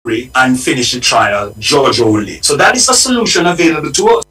and finish the trial judge only. So that is a solution available to us.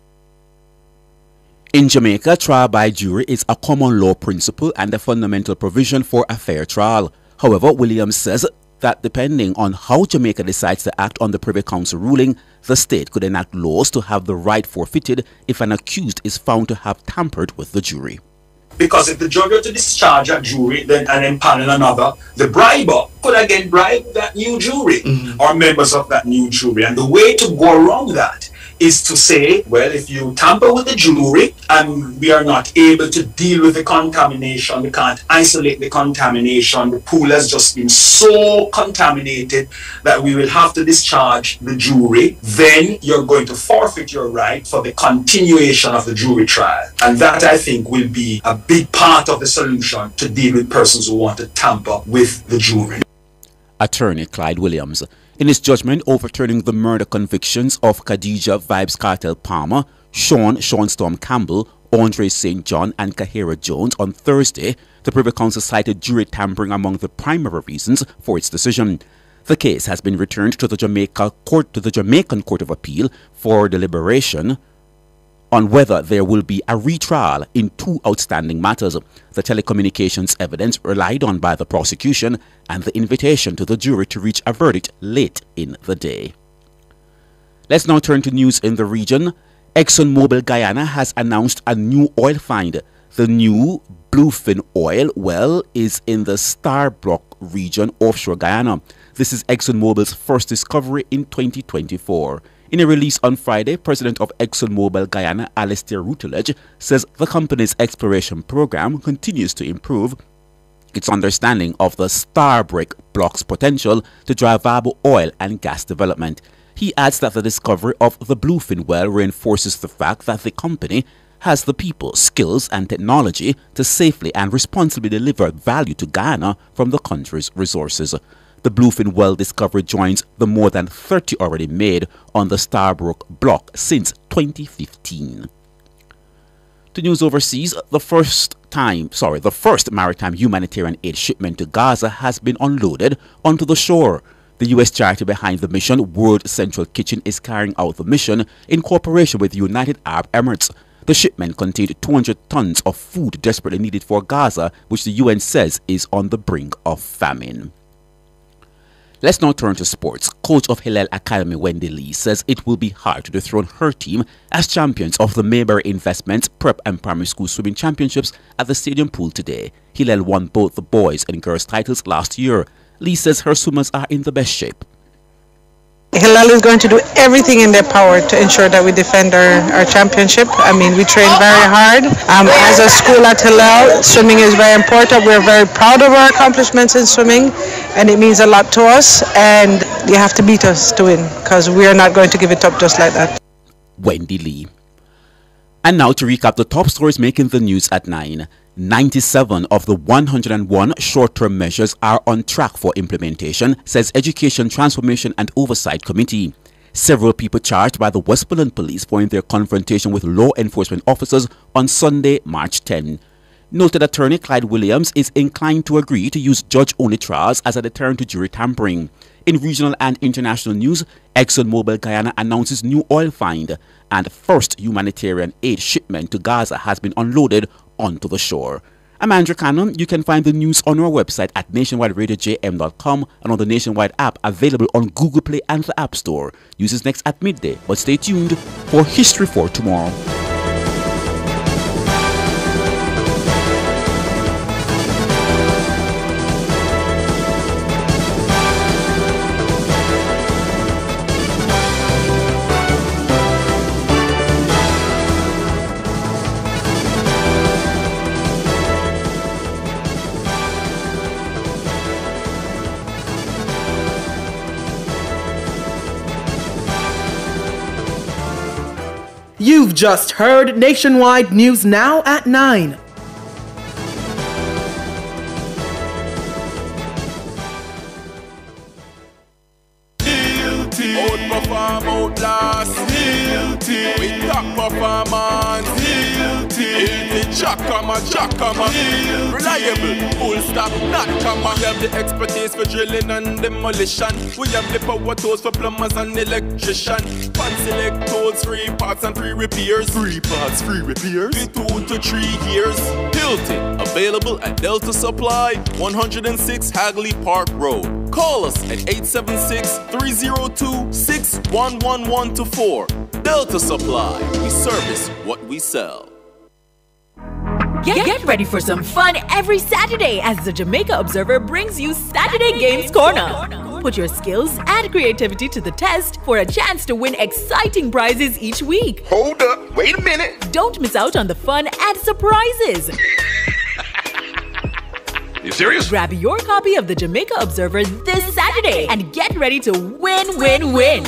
In Jamaica, trial by jury is a common law principle and a fundamental provision for a fair trial. However, Williams says that depending on how Jamaica decides to act on the Privy Council ruling, the state could enact laws to have the right forfeited if an accused is found to have tampered with the jury. Because if the judge were to discharge a jury and empanel another, the briber could again bribe that new jury or members of that new jury. And the way to go around that is to say, well, if you tamper with the jury and we are not able to deal with the contamination, we can't isolate the contamination, the pool has just been so contaminated that we will have to discharge the jury, then you're going to forfeit your right for the continuation of the jury trial. And that, I think, will be a big part of the solution to deal with persons who want to tamper with the jury. Attorney Clyde Williams. In his judgment overturning the murder convictions of Khadija Vybz Kartel Palmer, Sean Storm Campbell, Andre St. John and Kahira Jones on Thursday, the Privy Council cited jury tampering among the primary reasons for its decision. The case has been returned to the Jamaican Court of Appeal for deliberation on whether there will be a retrial in two outstanding matters: the telecommunications evidence relied on by the prosecution and the invitation to the jury to reach a verdict late in the day. Let's now turn to news in the region. ExxonMobil Guyana has announced a new oil find. The new Bluefin oil well is in the Starbrook region offshore Guyana. This is ExxonMobil's first discovery in 2024. In a release on Friday, President of ExxonMobil Guyana, Alistair Routledge, says the company's exploration program continues to improve its understanding of the Starbreak block's potential to drive viable oil and gas development. He adds that the discovery of the Bluefin well reinforces the fact that the company has the people, skills and technology to safely and responsibly deliver value to Guyana from the country's resources. The Bluefin well discovery joins the more than 30 already made on the Starbrook block since 2015. To news overseas, the first maritime humanitarian aid shipment to Gaza has been unloaded onto the shore. The U.S. charity behind the mission, World Central Kitchen, is carrying out the mission in cooperation with the United Arab Emirates. The shipment contained 200 tons of food desperately needed for Gaza, which the UN says is on the brink of famine. Let's now turn to sports. Coach of Hillel Academy, Wendy Lee, says it will be hard to dethrone her team as champions of the Mayberry Investments Prep and Primary School Swimming Championships at the Stadium Pool today. Hillel won both the boys and girls titles last year. Lee says her swimmers are in the best shape. Hillel is going to do everything in their power to ensure that we defend our championship. I mean, we train very hard. As a school at Hillel, swimming is very important. We're very proud of our accomplishments in swimming, and it means a lot to us. And you have to beat us to win, because we are not going to give it up just like that. Wendy Lee. And now to recap the top stories making the news at 9. 97 of the 101 short-term measures are on track for implementation, says Education Transformation and Oversight Committee. Several people charged by the Westmoreland Police following their confrontation with law enforcement officers on Sunday, March 10. Noted attorney Clyde Williams is inclined to agree to use judge-only trials as a deterrent to jury tampering. In regional and international news, ExxonMobil Guyana announces new oil find, and first humanitarian aid shipment to Gaza has been unloaded onto the shore. I'm Andrew Cannon. You can find the news on our website at nationwideradiojm.com and on the Nationwide app available on Google Play and the App Store. Use this next at midday, but stay tuned for History for Tomorrow. You've just heard Nationwide News Now at 9. Outperform, outlast. With top performance. Chakama. Reliable, full stop, not comma. We have the expertise for drilling and demolition. We have the power tools for plumbers and electrician. Pan select tools, 3 parts and 3 repairs. 3 parts, 3 repairs. 2 to 3 years. Hilton, available at Delta Supply, 106 Hagley Park Road. Call us at 876-302-6111-4. Delta Supply, we service what we sell. Get ready for some fun every Saturday as the Jamaica Observer brings you Saturday Games Corner. Put your skills and creativity to the test for a chance to win exciting prizes each week. Hold up, wait a minute. Don't miss out on the fun and surprises. You serious? Grab your copy of the Jamaica Observer this Saturday and get ready to win.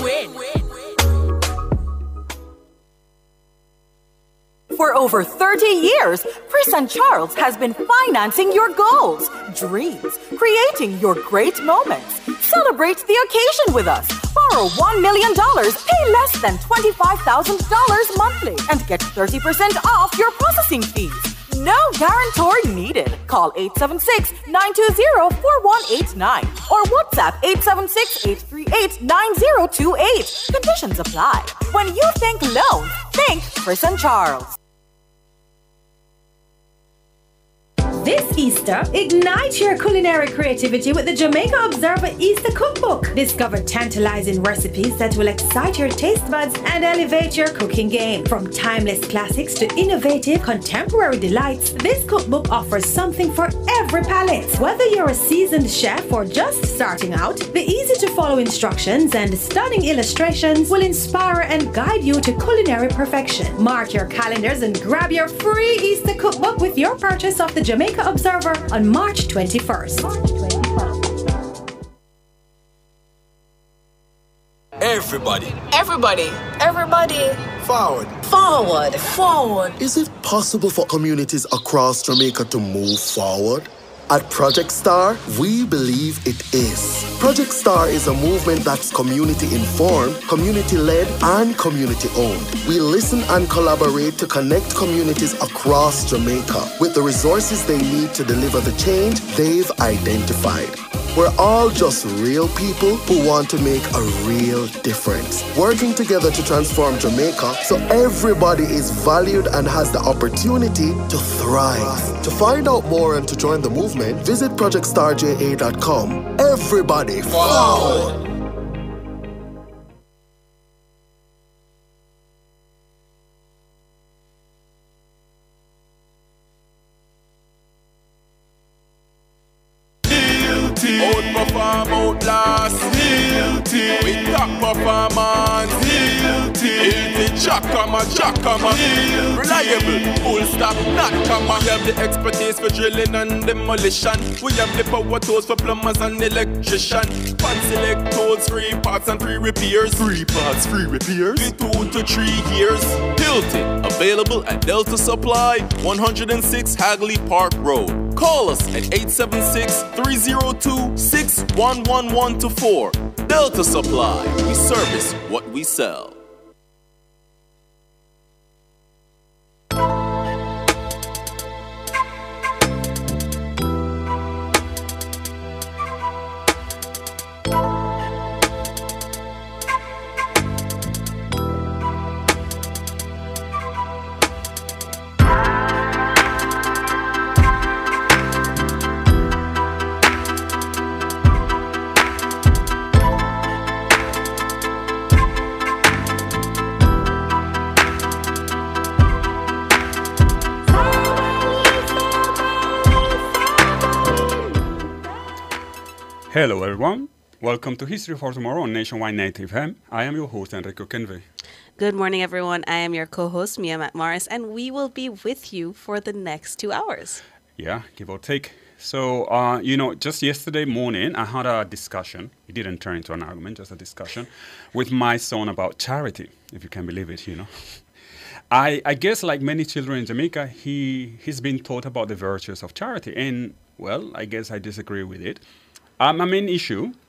For over 30 years, Chris and Charles has been financing your goals, dreams, creating your great moments. Celebrate the occasion with us. Borrow $1 million, pay less than $25,000 monthly, and get 30% off your processing fees. No guarantor needed. Call 876-920-4189 or WhatsApp 876-838-9028. Conditions apply. When you think loans, think Chris and Charles. This Easter, ignite your culinary creativity with the Jamaica Observer Easter Cookbook. Discover tantalizing recipes that will excite your taste buds and elevate your cooking game. From timeless classics to innovative contemporary delights, this cookbook offers something for every palate. Whether you're a seasoned chef or just starting out, the easy-to-follow instructions and stunning illustrations will inspire and guide you to culinary perfection. Mark your calendars and grab your free Easter Cookbook with your purchase of the Jamaica Observer on March 21st. Everybody. Forward. Is it possible for communities across Jamaica to move forward? At Project Star, we believe it is. Project Star is a movement that's community-informed, community-led, and community-owned. We listen and collaborate to connect communities across Jamaica with the resources they need to deliver the change they've identified. We're all just real people who want to make a real difference, working together to transform Jamaica so everybody is valued and has the opportunity to thrive. To find out more and to join the movement, visit projectstarja.com. Everybody forward! Outperform, outlast. With top performance. Chakama. Reliable, full stop, not comma. We have the expertise for drilling and demolition. We have the power tools for plumbers and electrician. Pan select tools, 3 parts and 3 repairs. 3 parts, 3 repairs. 2 to 3 years. Hilton, available at Delta Supply, 106 Hagley Park Road. Call us at 876-302-6111-4. Delta Supply, we service what we sell. Hello everyone, welcome to History for Tomorrow on Nationwide Native FM. I am your host Enrico Kenvey. Good morning everyone, I am your co-host Mia Matt Morris and we will be with you for the next 2 hours. Yeah, give or take. So, just yesterday morning I had a discussion, it didn't turn into an argument, just a discussion, with my son about charity, if you can believe it, I guess like many children in Jamaica, he's been taught about the virtues of charity and, well, I guess I disagree with it. My main issue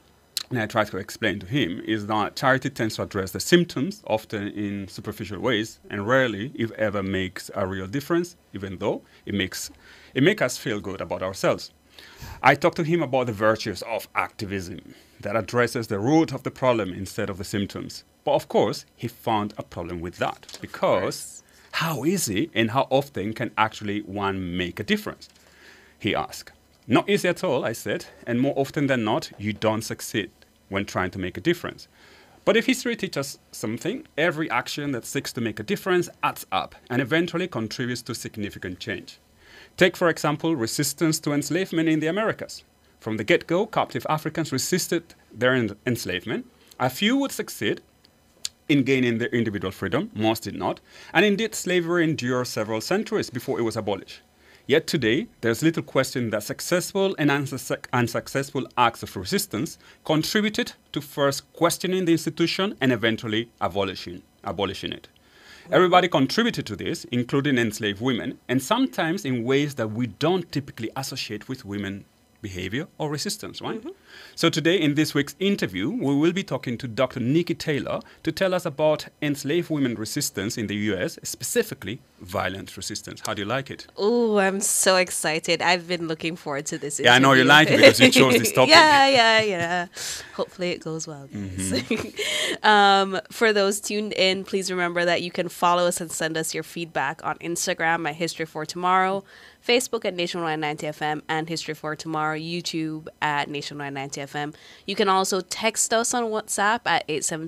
and I try to explain to him, is that charity tends to address the symptoms, often in superficial ways, and rarely, if ever, makes a real difference, even though it makes us feel good about ourselves. I talked to him about the virtues of activism that addresses the root of the problem instead of the symptoms. But of course, he found a problem with that, because how easy and how often can actually one make a difference? He asked. Not easy at all, I said, and more often than not, you don't succeed when trying to make a difference. But if history teaches us something, every action that seeks to make a difference adds up and eventually contributes to significant change. Take, for example, resistance to enslavement in the Americas. From the get-go, captive Africans resisted their enslavement. A few would succeed in gaining their individual freedom, most did not, and indeed slavery endured several centuries before it was abolished. Yet today, there's little question that successful and unsuccessful acts of resistance contributed to first questioning the institution and eventually abolishing it. Everybody contributed to this, including enslaved women, and sometimes in ways that we don't typically associate with women behavior or resistance, right? So today in this week's interview, we will be talking to Dr. Nikki Taylor to tell us about enslaved women resistance in the US, specifically violent resistance. How do you like it? Oh, I'm so excited. I've been looking forward to this interview. Yeah, I know you like it because you chose this topic. Yeah. Hopefully it goes well, guys. For those tuned in, please remember that you can follow us and send us your feedback on Instagram at History for Tomorrow, Facebook at Nationwide 90 FM, and History for Tomorrow YouTube at Nationwide 90 FM. You can also text us on WhatsApp at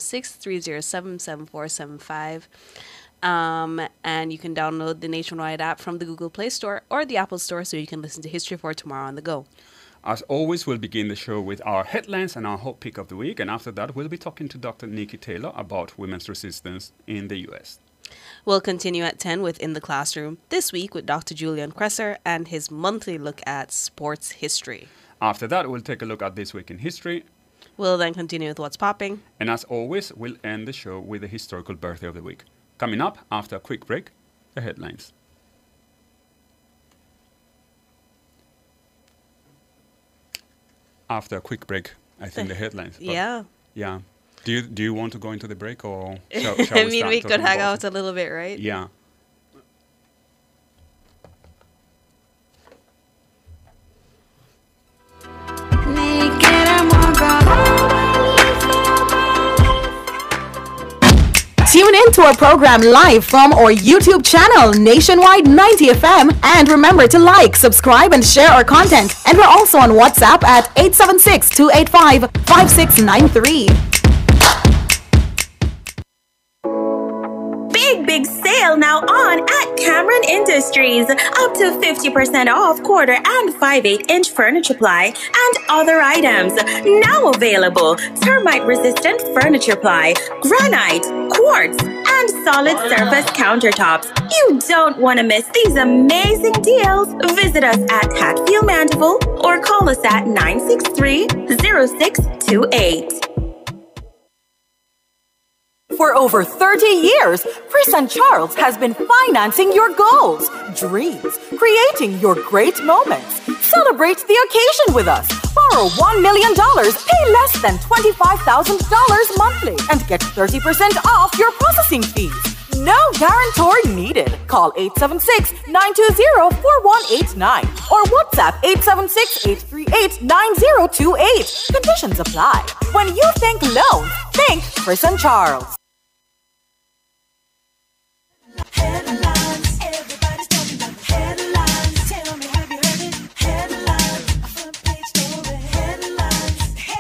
876-307-7475. And you can download the Nationwide app from the Google Play Store or the Apple Store so you can listen to History for Tomorrow on the go. As always, we'll begin the show with our headlines and our hot pick of the week. And after that, we'll be talking to Dr. Nikki Taylor about women's resistance in the U.S. We'll continue at 10 with In the Classroom, this week with Dr. Julian Kresser and his monthly look at sports history. After that, we'll take a look at This Week in History. We'll then continue with What's Popping. And as always, we'll end the show with the historical birthday of the week. Coming up, after a quick break, the headlines. After a quick break, I think the headlines. Yeah. Do you want to go into the break or shall I we mean, start we could hang about out a little bit, right? Yeah. Tune in to our program live from our YouTube channel, Nationwide 90 FM. And remember to like, subscribe, and share our content. And we're also on WhatsApp at 876-285-5693. Big sale now on at Cameron Industries. Up to 50% off quarter and 5/8-inch furniture ply and other items. Now available. Termite resistant furniture ply, granite, quartz, and solid surface countertops. You don't want to miss these amazing deals. Visit us at Hatfield Mandeville or call us at 963-0628. For over 30 years, Chris and Charles has been financing your goals, dreams, creating your great moments. Celebrate the occasion with us. Borrow $1 million, pay less than $25,000 monthly, and get 30% off your processing fees. No guarantor needed. Call 876-920-4189 or WhatsApp 876-838-9028. Conditions apply. When you think loans, think Chris and Charles. Headlines, everybody's talking about headlines. Tell me, have you heard it? Headlines, a front page story. Headlines,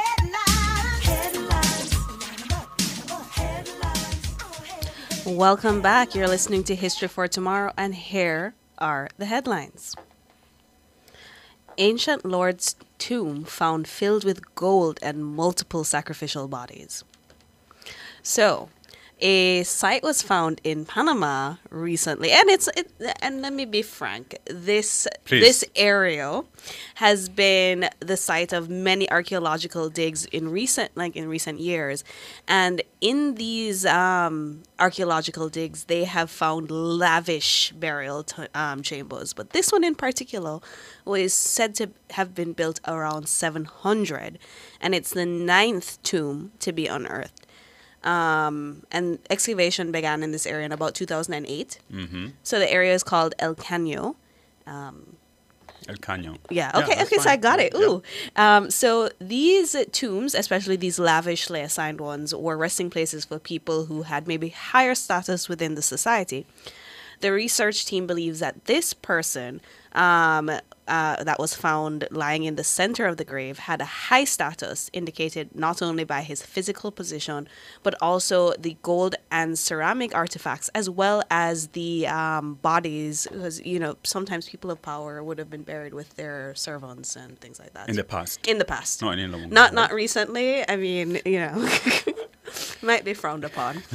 headlines. Welcome back. You're listening to History for Tomorrow, and here are the headlines. Ancient Lord's tomb found filled with gold and multiple sacrificial bodies. So, a site was found in Panama recently, and and let me be frank, this area has been the site of many archaeological digs in recent years, and in these archaeological digs, they have found lavish burial chambers, but this one in particular was said to have been built around 700, and it's the 9th tomb to be unearthed. And excavation began in this area in about 2008. So the area is called El Caño. El Caño. Yeah. Okay. So I got it. Ooh. So these tombs, especially these lavishly assigned ones, were resting places for people who had maybe higher status within the society. The research team believes that this person that was found lying in the center of the grave had a high status, indicated not only by his physical position, but also the gold and ceramic artifacts, as well as the bodies, because, you know, sometimes people of power would have been buried with their servants and things like that. In the past. In the past. Not any longer. Not recently. I mean, you know, might be frowned upon.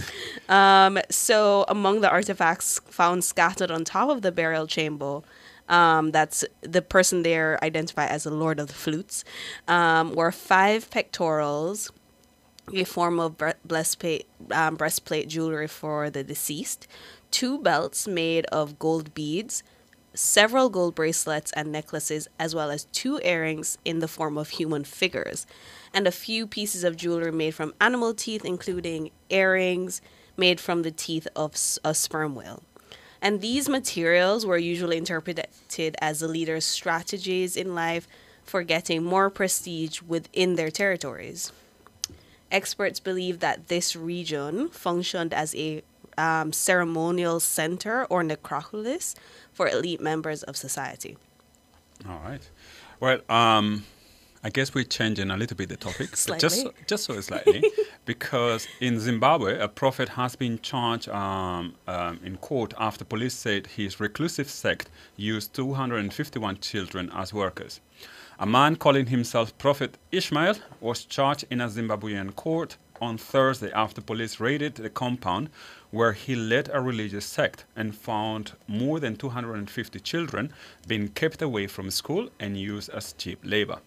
So among the artifacts found scattered on top of the burial chamber, that's the person there identified as the Lord of the Flutes, were 5 pectorals, a form of breastplate jewelry for the deceased, 2 belts made of gold beads, several gold bracelets and necklaces, as well as 2 earrings in the form of human figures, and a few pieces of jewelry made from animal teeth, including earrings made from the teeth of a sperm whale. And these materials were usually interpreted as the leader's strategies in life for getting more prestige within their territories. Experts believe that this region functioned as a ceremonial center or necropolis for elite members of society. All right. Well, I guess we're changing a little bit the topic, but just so slightly, because in Zimbabwe, a prophet has been charged in court after police said his reclusive sect used 251 children as workers. A man calling himself Prophet Ishmael was charged in a Zimbabwean court on Thursday after police raided the compound where he led a religious sect and found more than 250 children being kept away from school and used as cheap labor.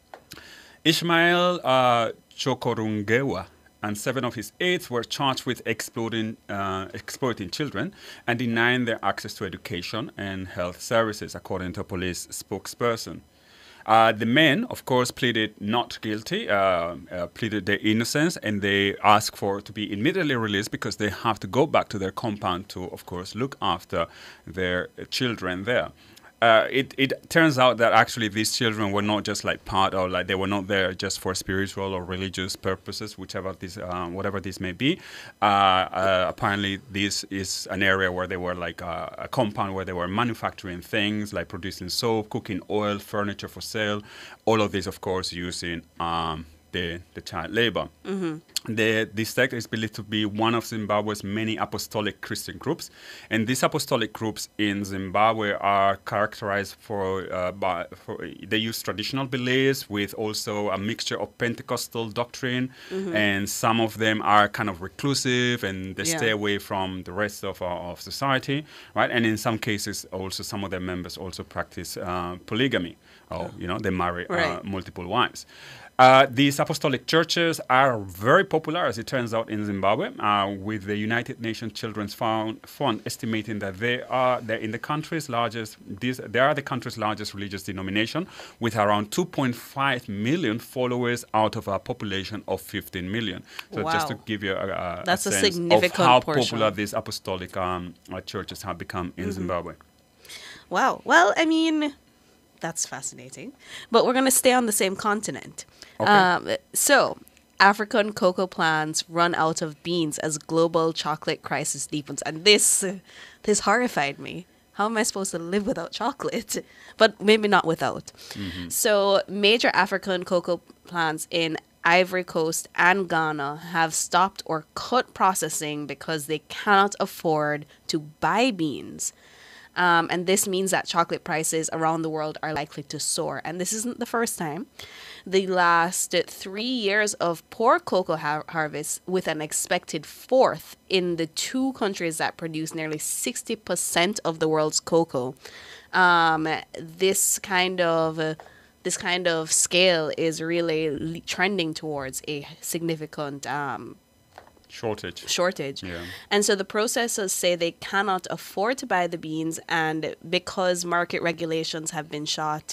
Ishmael Chokorungewa and 7 of his aides were charged with exploiting children and denying their access to education and health services, according to a police spokesperson. The men, of course, pleaded not guilty, pleaded their innocence, and they asked to be immediately released because they have to go back to their compound to, of course, look after their children there. It turns out that actually these children were not just like part of, like, they were not there just for spiritual or religious purposes, whatever this may be. Apparently this is an area where they were like a compound where they were manufacturing things like producing soap, cooking oil, furniture for sale, all of this, of course, using the child labor. This sect is believed to be one of Zimbabwe's many apostolic Christian groups, and these apostolic groups in Zimbabwe are characterized they use traditional beliefs with also a mixture of Pentecostal doctrine, and some of them are kind of reclusive and they stay away from the rest of society, right? And in some cases, also some of their members also practice polygamy, or they marry multiple wives. These apostolic churches are very popular, as it turns out, in Zimbabwe, with the United Nations Children's Fund estimating that they are the country's largest. They are the country's largest religious denomination, with around 2.5 million followers out of a population of 15 million. So just to give you a sense of how popular these apostolic churches have become in Zimbabwe. Wow. Well, I mean, that's fascinating. But we're going to stay on the same continent. Okay. So, African cocoa plants run out of beans as global chocolate crisis deepens. And this horrified me. How am I supposed to live without chocolate? But maybe not without. So, major African cocoa plants in Ivory Coast and Ghana have stopped or cut processing because they cannot afford to buy beans. And this means that chocolate prices around the world are likely to soar. And this isn't the first time. The last 3 years of poor cocoa harvests, with an expected fourth in the two countries that produce nearly 60% of the world's cocoa. This kind of scale is really trending towards a significant shortage. Yeah. And so the processors say they cannot afford to buy the beans, and because market regulations have been shot,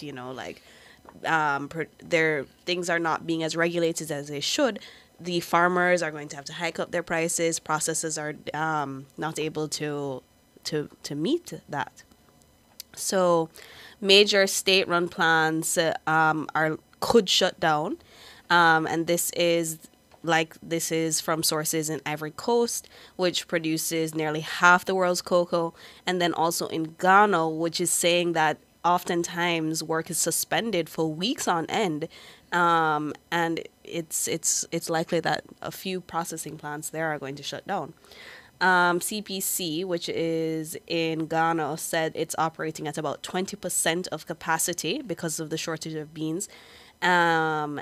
their things are not being as regulated as they should. The farmers are going to have to hike up their prices. Processors are not able to meet that. So major state-run plants could shut down, and this is from sources in Ivory Coast, which produces nearly half the world's cocoa, and then also in Ghana, which is saying that oftentimes work is suspended for weeks on end, and it's likely that a few processing plants there are going to shut down. CPC, which is in Ghana, said it's operating at about 20% of capacity because of the shortage of beans, and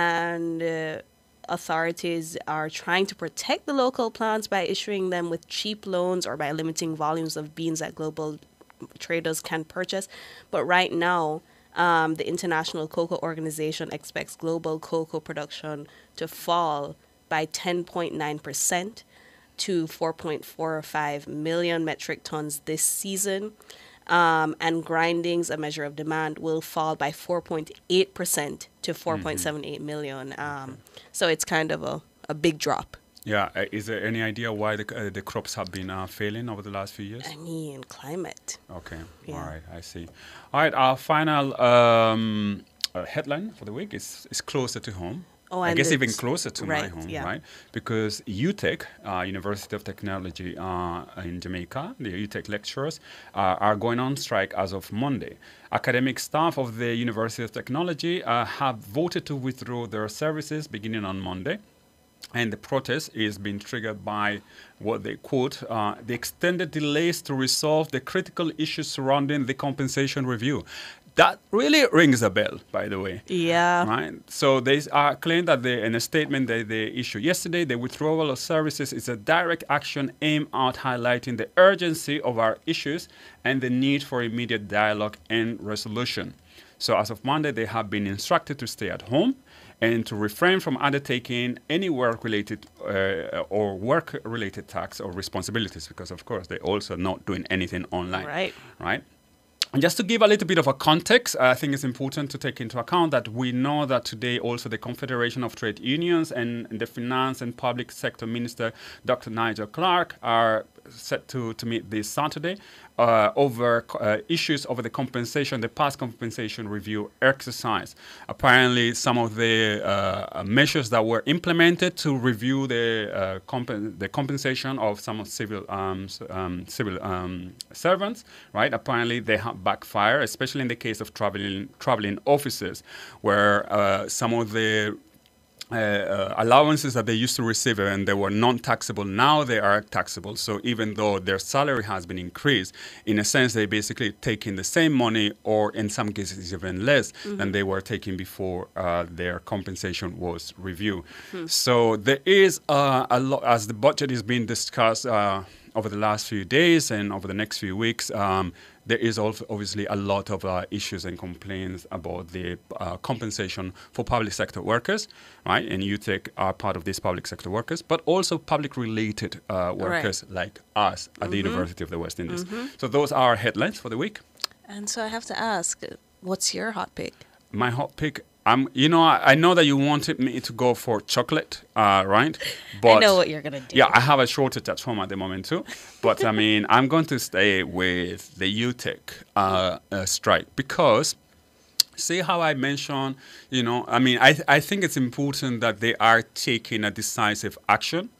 authorities are trying to protect the local plants by issuing them with cheap loans or by limiting volumes of beans that global traders can purchase. But right now, the International Cocoa Organization expects global cocoa production to fall by 10.9% to 4.45 million metric tons this season. And grindings, a measure of demand, will fall by 4.8% to 4.78 million. So it's kind of a big drop. Yeah. Is there any idea why the crops have been failing over the last few years? I mean, climate. Okay. Yeah. All right. I see. All right. Our final headline for the week is closer to home. Oh, I and guess even it's- closer to my right, home, yeah. right? Because UTech, University of Technology in Jamaica, the UTech lecturers are going on strike as of Monday. Academic staff of the University of Technology have voted to withdraw their services beginning on Monday. And the protest is being triggered by what they quote, the extended delays to resolve the critical issues surrounding the compensation review. That really rings a bell, by the way. Yeah. Right. So they claim that in a statement that they issued yesterday, the withdrawal of services is a direct action aimed at highlighting the urgency of our issues and the need for immediate dialogue and resolution. So as of Monday, they have been instructed to stay at home and to refrain from undertaking any work-related or work-related tasks or responsibilities, because of course they're also not doing anything online. Right. And just to give a little bit of a context, I think it's important to take into account that we know that today also the Confederation of Trade Unions and the Finance and Public Sector Minister, Dr. Nigel Clark, are set to meet this Saturday over issues over the compensation, the past compensation review exercise. Apparently, some of the measures that were implemented to review the compensation of some civil servants, right? Apparently, they have backfire, especially in the case of traveling officers, where some of the allowances that they used to receive and they were non-taxable, now they are taxable. So even though their salary has been increased, in a sense, they basically taking the same money, or in some cases even less than they were taking before their compensation was reviewed. So there is a lot, as the budget is being discussed over the last few days and over the next few weeks. There is also obviously a lot of issues and complaints about the compensation for public sector workers, right? And UTech are part of these public sector workers, but also public-related workers like us at the University of the West Indies. So those are our headlines for the week. And so I have to ask, what's your hot pick? My hot pick, I know that you wanted me to go for chocolate, right? But I know what you're going to do. Yeah, I have a shortage at home at the moment too. But I mean, I'm going to stay with the UTech strike because, see how I mentioned, I think it's important that they are taking a decisive action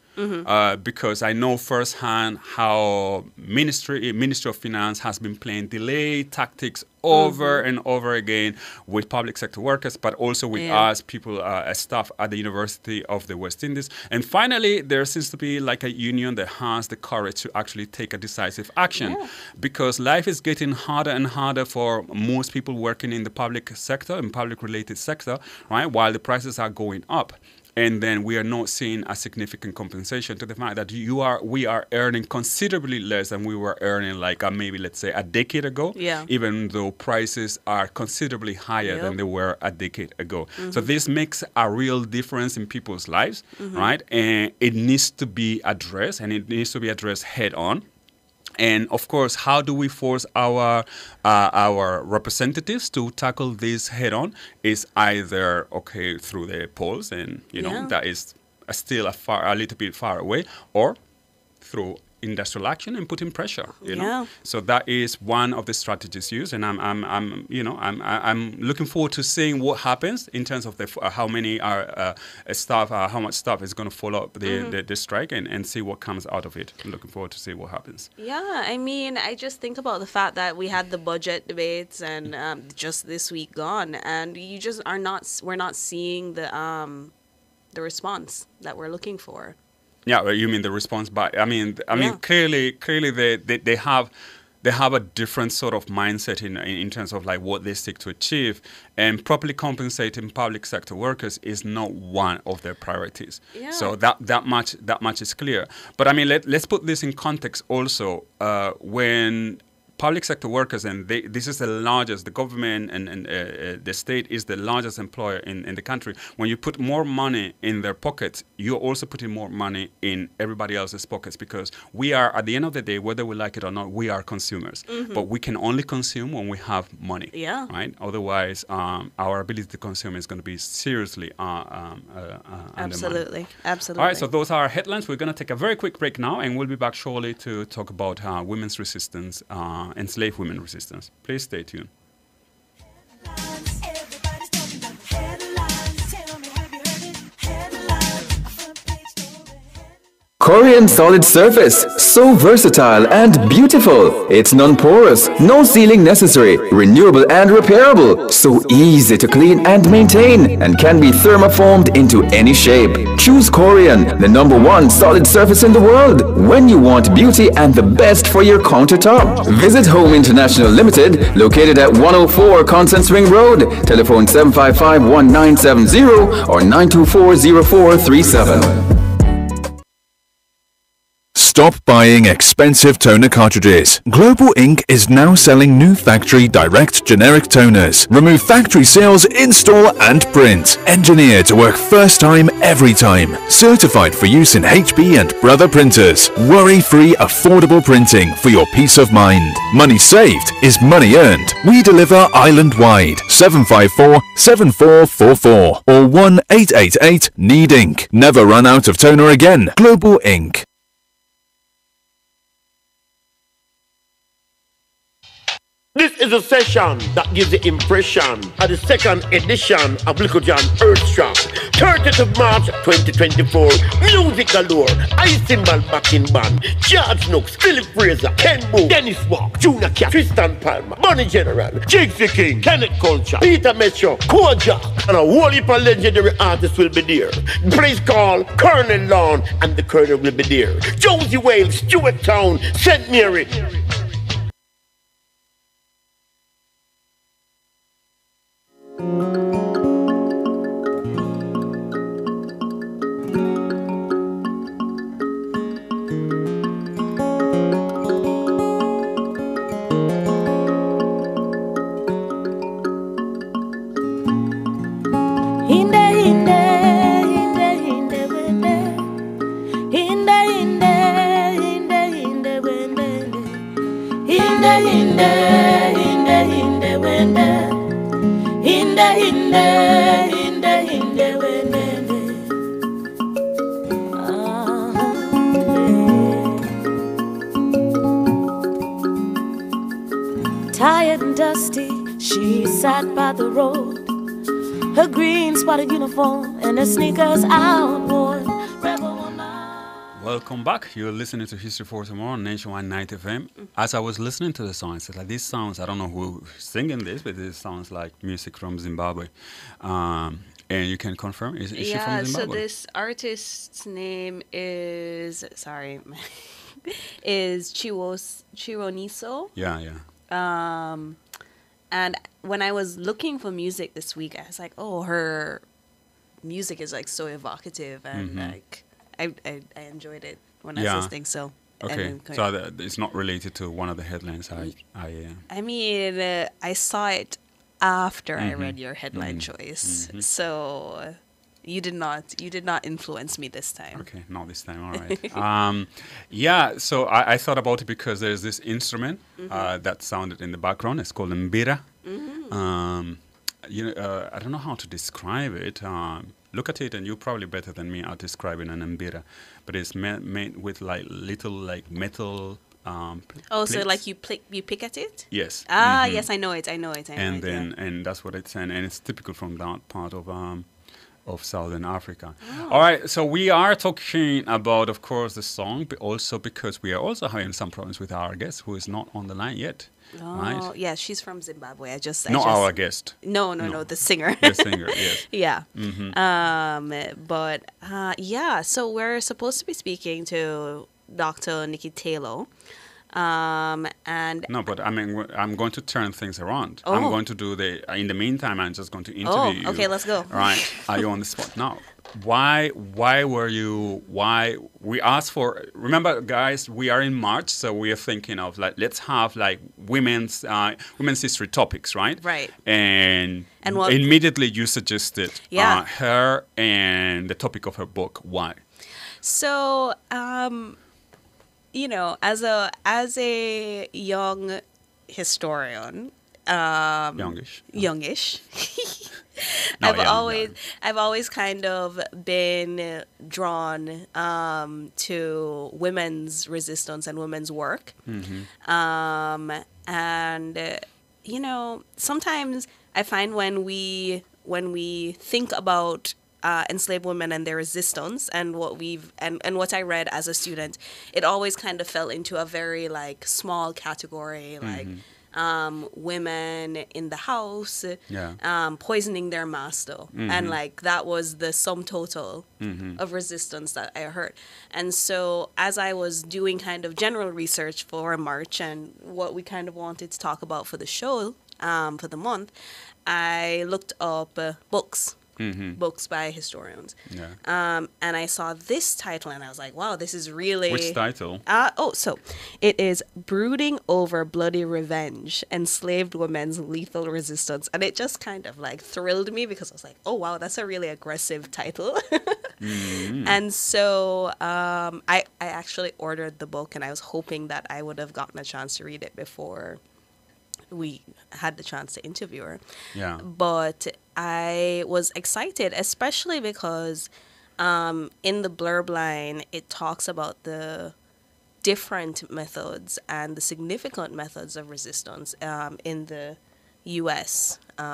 because I know firsthand how Ministry of Finance has been playing delay tactics over and over again with public sector workers, but also with us, people, staff at the University of the West Indies. And finally, there seems to be like a union that has the courage to actually take a decisive action, because life is getting harder and harder for most people working in the public sector and public-related sector, right? While the prices are going up. And then we are not seeing a significant compensation to the fact that we are earning considerably less than we were earning like maybe, let's say, a decade ago, even though prices are considerably higher than they were a decade ago. So this makes a real difference in people's lives, right? And it needs to be addressed, and it needs to be addressed head on. And of course, how do we force our representatives to tackle this head on? Is either through the polls, and that is still a little bit far away, or through industrial action and putting pressure. You know, so that is one of the strategies used, and I'm looking forward to seeing what happens in terms of how many staff, how much staff is going to follow up the strike, and see what comes out of it. I'm looking forward to see what happens. Yeah, I mean, I just think about the fact that we had the budget debates and just this week gone, and you just we're not seeing the response that we're looking for. Yeah, well, you mean the response by? I mean, clearly, they have a different sort of mindset in terms of like what they seek to achieve, and properly compensating public sector workers is not one of their priorities. Yeah. So that much is clear. But I mean, let's put this in context also. When public sector workers, and this is the largest, the government and the state is the largest employer in the country. When you put more money in their pockets, you're also putting more money in everybody else's pockets, because we are, at the end of the day, whether we like it or not, we are consumers. But we can only consume when we have money. Yeah. Right? Otherwise, our ability to consume is going to be seriously Absolutely. Absolutely. All right, so those are our headlines. We're going to take a very quick break now, and we'll be back shortly to talk about women's resistance, enslaved women resistance. Please stay tuned. Corian Solid Surface, so versatile and beautiful. It's non-porous, no sealing necessary, renewable and repairable, so easy to clean and maintain, and can be thermoformed into any shape. Choose Corian, the #1 solid surface in the world, when you want beauty and the best for your countertop. Visit Home International Limited, located at 104 Constance Ring Road. Telephone 755-1970 or 924-0437. Stop buying expensive toner cartridges. Global Ink is now selling new factory direct generic toners. Remove factory sales, install and print. Engineered to work first time, every time. Certified for use in HP and Brother printers. Worry-free, affordable printing for your peace of mind. Money saved is money earned. We deliver island-wide. 754-7444 or 1-888-NEED-INK. Never run out of toner again. Global Ink. This is a session that gives the impression of the second edition of Little John Earthstrap. 30th of March 2024, music galore, Ice Cymbal backing band, George Nooks, Philip Fraser, Ken Boo, Dennis Walk, Junior Cat, Tristan Palmer, Bunny General, Jigsy King, Kenneth Culture, Peter Metro, Kojak, and a whole heap of legendary artists will be there. Please call Colonel Lawn and the Colonel will be there. Josie Wales, Stuart Town, St. Mary. Tired and dusty, she sat by the road, her green spotted uniform and her sneakers outworn. Rebel woman. Welcome back. You're listening to History for Tomorrow on Nationwide Night FM. As I was listening to the song, I said, like, this sounds, I don't know who's singing this, but this sounds like music from Zimbabwe. And you can confirm, is she from Zimbabwe? So this artist's name is, is Chironiso. Yeah. And when I was looking for music this week, I was like, oh, her music is like so evocative, and like I enjoyed it when I was listening. So okay, so it's not related to one of the headlines. I mean, I saw it after I read your headline choice, so you did not influence me this time. Okay, not this time. All right. Yeah. So I thought about it because there's this instrument that sounded in the background. It's called mbira. I don't know how to describe it. Look at it, and you're probably better than me at describing an mbira. But it's made with like little like metal. So like you pick at it? Yes. Yes, I know it. And that's what it's and it's typical from that part of Southern Africa. Oh. All right, so we are talking about, of course, the song, but also because we are also having some problems with our guest who is not on the line yet. Oh, right? Yeah, she's from Zimbabwe. Our guest. No, the singer. The singer, yes. Yeah. So we're supposed to be speaking to Dr. Nikki Taylor. No, but I mean, I'm going to turn things around. I'm going to do in the meantime, I'm just going to interview you. Okay, let's go. All right. Are you on the spot now? Why we asked for, remember guys, we are in March, so we are thinking of like, let's have like women's history topics, right? Right. And immediately you suggested her and the topic of her book. Why? So, as a young historian, youngish. I've always kind of been drawn to women's resistance and women's work. Sometimes I find when we think about enslaved women and their resistance and what I read as a student, it always kind of fell into a very like small category, like women in the house poisoning their master, and like that was the sum total of resistance that I heard. And so as I was doing kind of general research for March and what we kind of wanted to talk about for the show for the month, I looked up books by historians. And I saw this title and I was like, wow, this is really... Which title? So it is Brooding Over Bloody Revenge, Enslaved Women's Lethal Resistance. And it just kind of like thrilled me because I was like, oh, wow, that's a really aggressive title. And so I actually ordered the book, and I was hoping that I would have gotten a chance to read it before we had the chance to interview her. Yeah. But I was excited, especially because in the blurb line, it talks about the different methods and the significant methods of resistance in the U.S.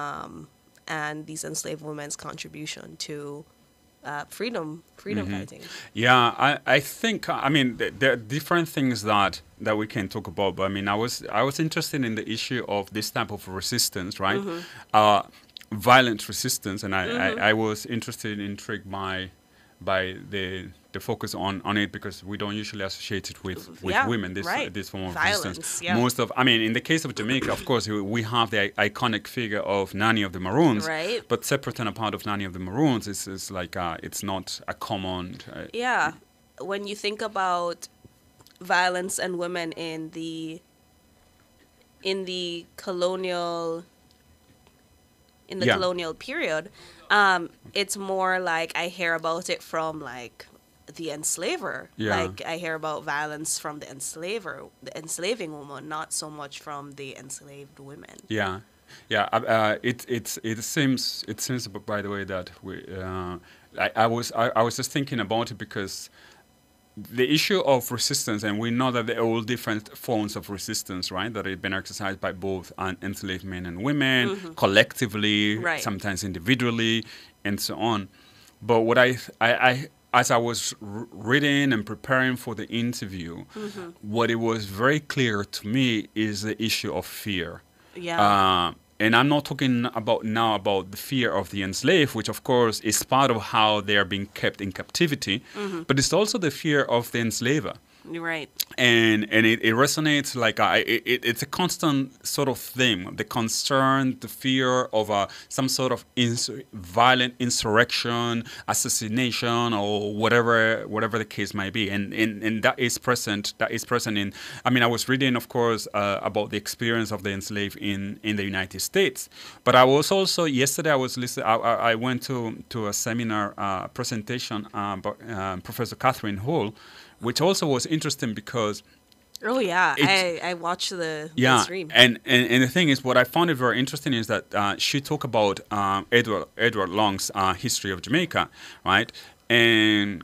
And these enslaved women's contribution to freedom fighting. Yeah, I think, I mean, there are different things that we can talk about, but I mean, I was interested in the issue of this type of resistance, right? Violent resistance, and I was intrigued by the focus on it, because we don't usually associate it with women, this form of violence, resistance. Yeah. In the case of Jamaica, of course, we have the iconic figure of Nanny of the Maroons, right? But separate and apart of Nanny of the Maroons, is like it's not a common. When you think about violence and women in the colonial period, it's more like I hear about it from like the enslaver. Like I hear about violence from the enslaving woman, not so much from the enslaved women. It seems by the way that I was just thinking about it, because the issue of resistance, and we know that there are all different forms of resistance, right, that have been exercised by both enslaved men and women, collectively, sometimes individually, and so on. But what I as I was reading and preparing for the interview, what it was very clear to me is the issue of fear. Yeah. And I'm not talking about now about the fear of the enslaved, which of course is part of how they are being kept in captivity, but it's also the fear of the enslaver. You're right. And it resonates like it's a constant sort of theme, the concern, the fear of some sort of violent insurrection, assassination, or whatever the case might be, and that is present in. I mean, I was reading, of course, about the experience of the enslaved in the United States, but I was also yesterday I was listening. I went to a seminar presentation by Professor Catherine Hall, which also was interesting because oh yeah, I watched the stream. And the thing is, what I found it very interesting is that she talked about Edward Long's history of Jamaica, right, and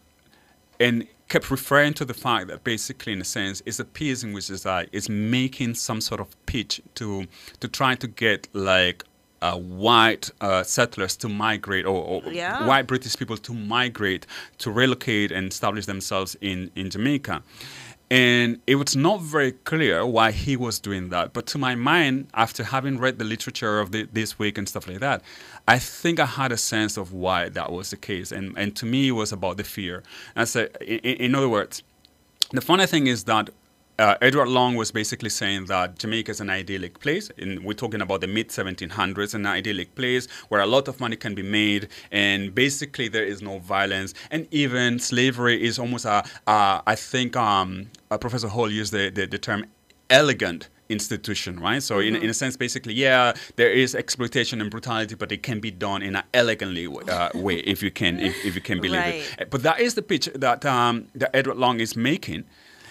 kept referring to the fact that basically, in a sense, it's a piece in which is making some sort of pitch to try to get like white settlers to migrate, or white British people to migrate, to relocate and establish themselves in Jamaica. And it was not very clear why he was doing that. But to my mind, after having read the literature of this week and stuff like that, I think I had a sense of why that was the case. And to me, it was about the fear. And so, in other words, the funny thing is that Edward Long was basically saying that Jamaica is an idyllic place, and we're talking about the mid-1700s, an idyllic place where a lot of money can be made, and basically there is no violence, and even slavery is almost I think Professor Hall used the term elegant institution, right? So in a sense, basically, yeah, there is exploitation and brutality, but it can be done in an elegantly way, if you can believe it. But that is the pitch that Edward Long is making.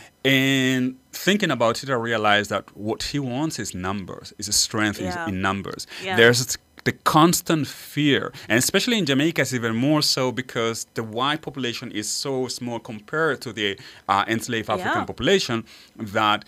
And thinking about it, I realized that what he wants is numbers, is a strength in numbers. Yeah. There's the constant fear, and especially in Jamaica, it's even more so because the white population is so small compared to the enslaved African population that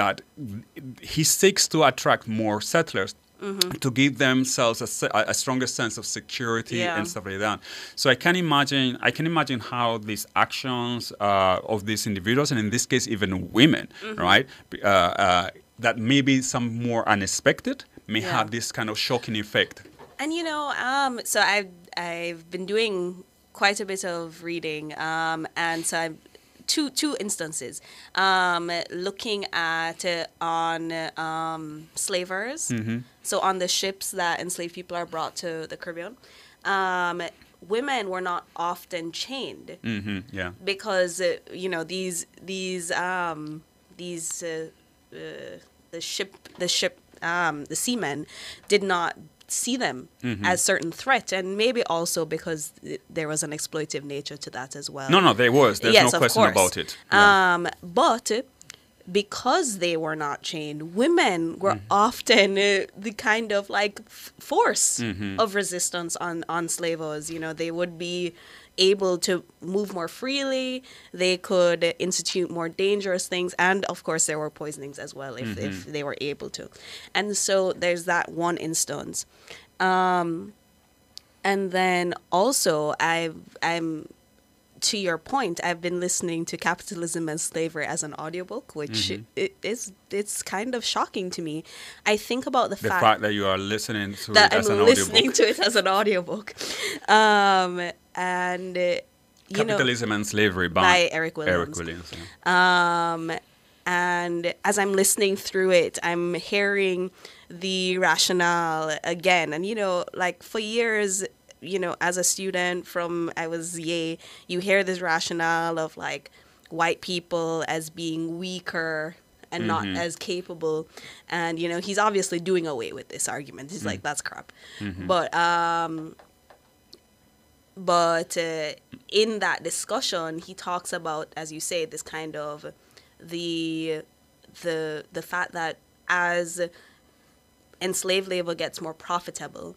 he seeks to attract more settlers. To give themselves a stronger sense of security and stuff like that. So I can imagine how these actions of these individuals, and in this case even women, right, that maybe some more unexpected may have this kind of shocking effect. And so I've been doing quite a bit of reading, and so I've two instances looking at on slavers. So on the ships that enslaved people are brought to the Caribbean, women were not often chained because the seamen did not see them as certain threat, and maybe also because there was an exploitive nature to that as well. No, there was. There's no question about it. But because they were not chained, women were often the kind of like force of resistance on slave owners. They would be able to move more freely. They could institute more dangerous things, and of course there were poisonings as well if they were able to. And so there's that one instance. And then also I'm to your point, I've been listening to Capitalism and Slavery as an audiobook, which it's kind of shocking to me. I think about the fact that you are listening to that it as I'm an listening audiobook. to it as an audiobook. And Capitalism and Slavery by Eric Williams. And as I'm listening through it, I'm hearing the rationale again. And like for years, as a student from I was Yale, you hear this rationale of like white people as being weaker and not as capable, and he's obviously doing away with this argument. He's like, that's crap. But in that discussion, he talks about, as you say, this kind of the fact that as enslaved labor gets more profitable,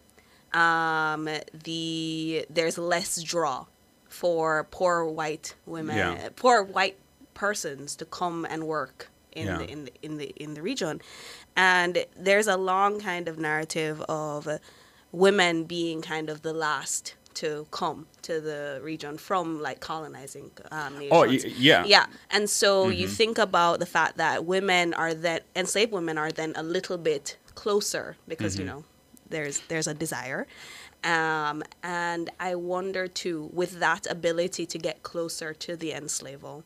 there's less draw for poor white women, poor white persons to come and work in the region, and there's a long kind of narrative of women being kind of the last to come to the region from like colonizing nations. Oh, yeah. Yeah. And so you think about the fact that enslaved women are then a little bit closer because, you know, there's a desire. And I wonder too, with that ability to get closer to the enslaver,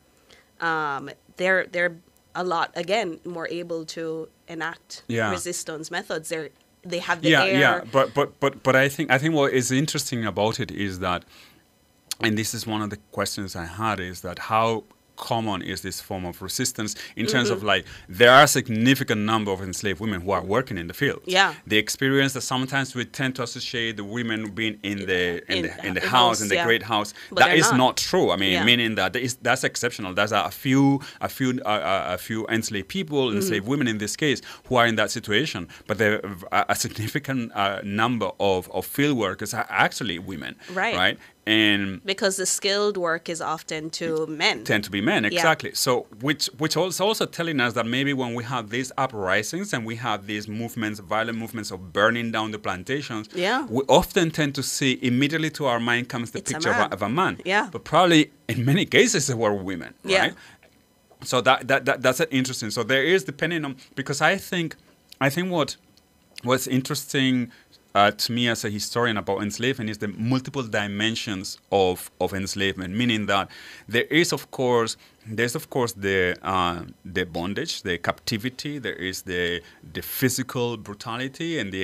they're a lot, again, more able to enact resistance methods. They have the air. But I think what is interesting about it is that, and this is one of the questions I had, is that how common is this form of resistance in terms of like there are a significant number of enslaved women who are working in the field. Yeah. The experience that sometimes we tend to associate the women being in the house, in the great house, but that is not. not true. I mean, meaning that that's exceptional. There's a few enslaved people, enslaved women in this case, who are in that situation, but there are a significant number of field workers are actually women. Right. And because the skilled work is often to men. Tend to be men, exactly. So which is also telling us that maybe when we have these uprisings and we have these movements, violent movements of burning down the plantations, we often tend to see immediately to our mind comes the picture of a man. Yeah. But probably in many cases they were women, right? Yeah. So that's interesting. So there is, depending on, because I think what's interesting to me as a historian about enslavement is the multiple dimensions of enslavement, meaning that there's of course the bondage, the captivity, there is the physical brutality and the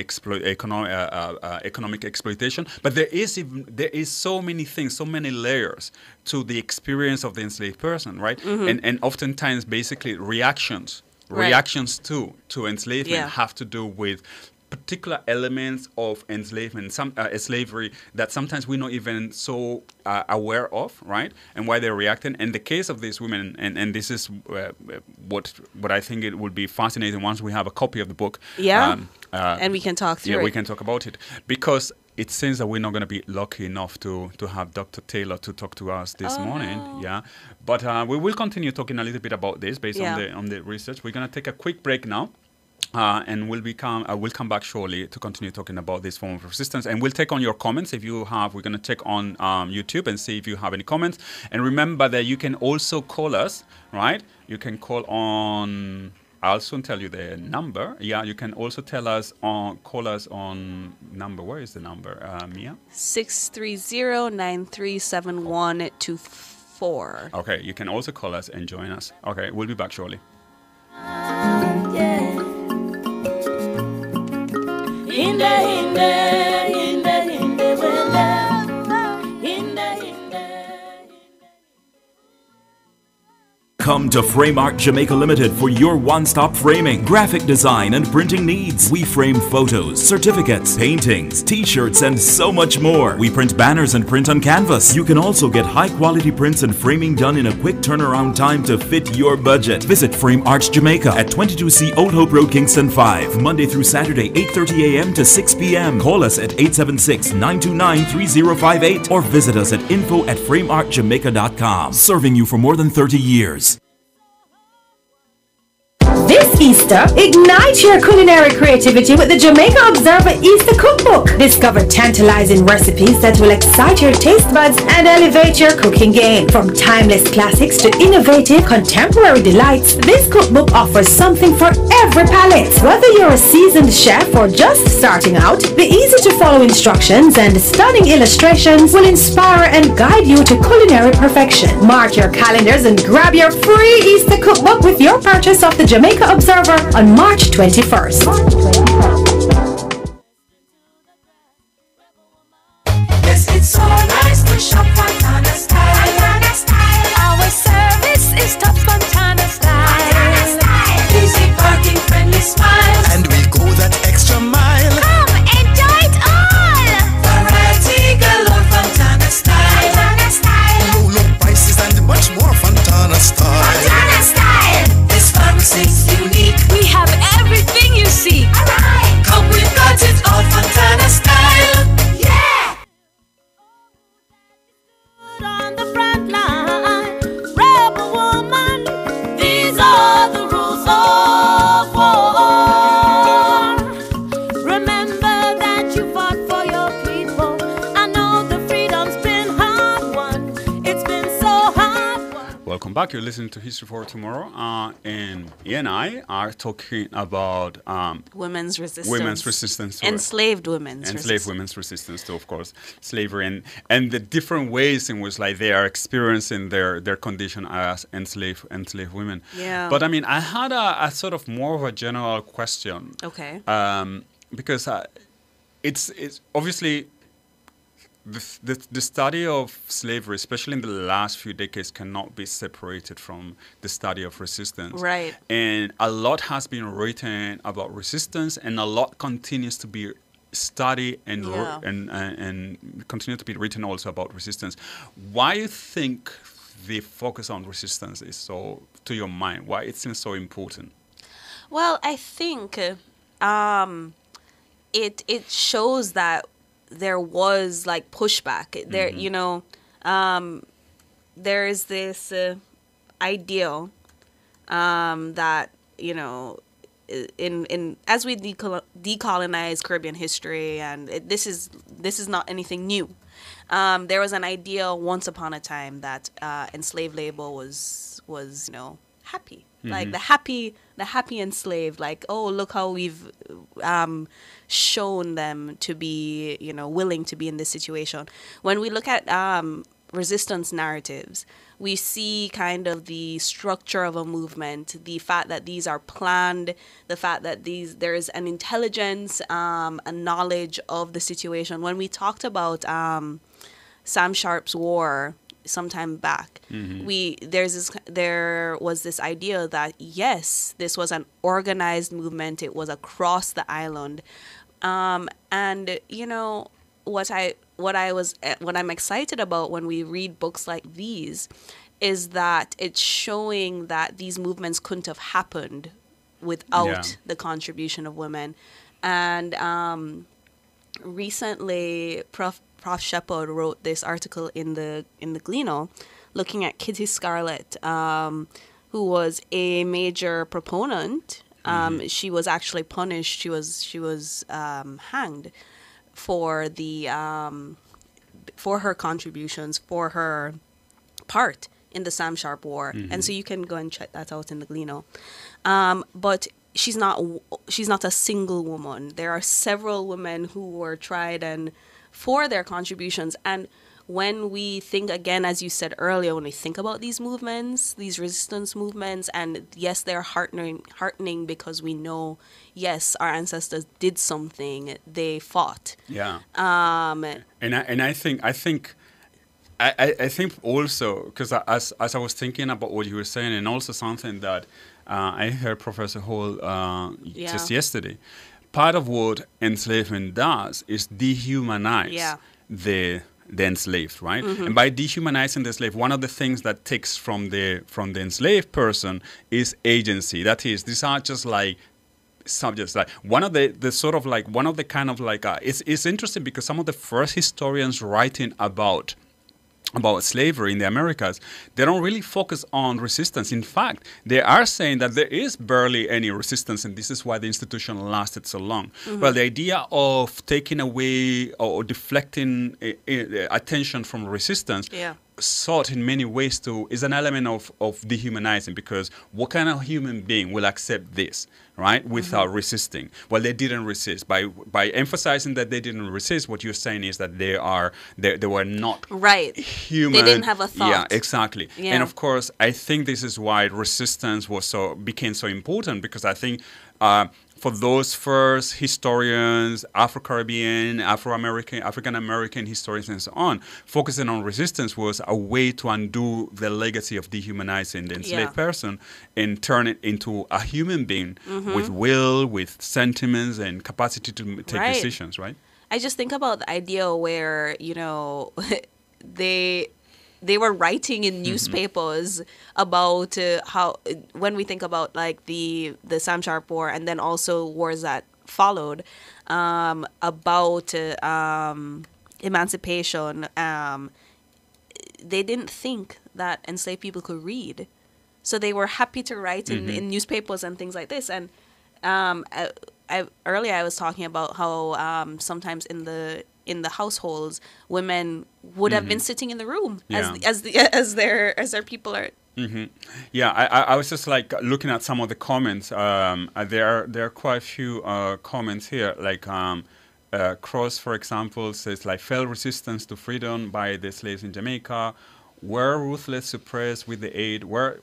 economic exploitation, but there is so many things, so many layers to the experience of the enslaved person, right? And oftentimes basically reactions to enslavement have to do with particular elements of enslavement, slavery that sometimes we're not even so aware of, right? And why they're reacting. And the case of these women, and this is what I think it would be fascinating once we have a copy of the book. And we can talk through it. Yeah, we can talk about it. Because it seems that we're not going to be lucky enough to have Dr. Taylor to talk to us this morning. No. Yeah, but we will continue talking a little bit about this based on the research. We're going to take a quick break now. And we'll come back shortly to continue talking about this form of resistance. And we'll take on your comments if you have. We're going to check on YouTube and see if you have any comments. And remember that you can also call us, right? You can call on. I'll soon tell you the number. Yeah, you can also call us on number. Where is the number, Mia? 630-937124. Okay, you can also call us and join us. Okay, we'll be back shortly. Come to Frame Art Jamaica Limited for your one-stop framing, graphic design and printing needs. We frame photos, certificates, paintings, t-shirts and so much more. We print banners and print on canvas. You can also get high-quality prints and framing done in a quick turnaround time to fit your budget. Visit Frame Arts Jamaica at 22C Old Hope Road, Kingston 5, Monday through Saturday, 8:30 a.m. to 6 p.m. Call us at 876-929-3058 or visit us at info@frameartjamaica.com. Serving you for more than 30 years. This Easter, ignite your culinary creativity with the Jamaica Observer Easter Cookbook. Discover tantalizing recipes that will excite your taste buds and elevate your cooking game. From timeless classics to innovative contemporary delights, this cookbook offers something for every palate. Whether you're a seasoned chef or just starting out, the easy-to-follow instructions and stunning illustrations will inspire and guide you to culinary perfection. Mark your calendars and grab your free Easter Cookbook with your purchase of the Jamaica Observer on March 21st. Yes, it's so nice to shop Fontana Style. Our service is top Fontana Style. Easy parking, friendly smiles. And we go that extra mile. Come, enjoy it all. Variety galore, Fontana Style. Low, low prices and much more Fontana Style. Fontana Style. This pharmacy's unique. We have everything you seek. Alright. back. You're listening to History for Tomorrow, and Ian and I are talking about women's resistance. Women's resistance. Enslaved women's resistance to, of course, slavery and the different ways in which like they are experiencing their condition as enslaved women. Yeah. But I mean, I had a sort of more of a general question. Okay. Because it's obviously the study of slavery, especially in the last few decades, cannot be separated from the study of resistance. Right. And a lot has been written about resistance, and a lot continues to be studied and continue to be written also about resistance. Why do you think the focus on resistance is so, to your mind, why it seems so important? Well, I think it shows that there was like pushback there. You know, there is this ideal that, you know, in as we decolonize Caribbean history, and this is not anything new. There was an ideal once upon a time that enslaved labor was you know, happy. Like the happy enslaved, like, oh, look how we've shown them to be, you know, willing to be in this situation. When we look at resistance narratives, we see kind of the structure of a movement, the fact that these are planned, the fact that there is an intelligence, a knowledge of the situation. When we talked about Sam Sharpe's war sometime back, there was this idea that yes, this was an organized movement. It was across the island, and you know what I'm excited about when we read books like these is that it's showing that these movements couldn't have happened without the contribution of women. And recently, Prof. Shepard wrote this article in the Gleno, looking at Kitty Scarlett, who was a major proponent. She was actually punished. She was hanged for her contributions, for her part in the Sam Sharpe War, and so you can go and check that out in the Gleno. But she's not a single woman. There are several women who were tried and for their contributions. And when we think, again, as you said earlier, when we think about these movements, these resistance movements, and yes, they're heartening because we know, yes, our ancestors did something, they fought. Yeah. And I think also, because as I was thinking about what you were saying, and also something that I heard Professor Hall just yesterday, part of what enslavement does is dehumanize the enslaved, right? And by dehumanizing the slave, one of the things that takes from the enslaved person is agency. That is, these are just like subjects. Like one of the sort of like one of the kind of like it's interesting because some of the first historians writing about slavery in the Americas, they don't really focus on resistance. In fact, they are saying that there is barely any resistance, and this is why the institution lasted so long. Well, the idea of taking away or deflecting attention from resistance sought in many ways is an element of dehumanizing, because what kind of human being will accept this, right, without resisting? Well, they didn't resist. By emphasizing that they didn't resist, what you're saying is that they were not human. They didn't have a thought. Yeah, exactly. Yeah. And of course, I think this is why resistance became so important, because I think for those first historians, Afro-Caribbean, Afro-American, African-American historians, and so on, focusing on resistance was a way to undo the legacy of dehumanizing the enslaved person and turn it into a human being with will, with sentiments, and capacity to take decisions, right? I just think about the idea where, you know, they were writing in newspapers about how, when we think about like the Sam Sharpe War and then also wars that followed, about emancipation, they didn't think that enslaved people could read. So they were happy to write in newspapers and things like this. And earlier I was talking about how sometimes in the households, women would have been sitting in the room as their people are Yeah, I was just like looking at some of the comments. There are quite a few comments here. Like Cross, for example, says like fell resistance to freedom by the slaves in Jamaica, were ruthless suppressed with the aid. Were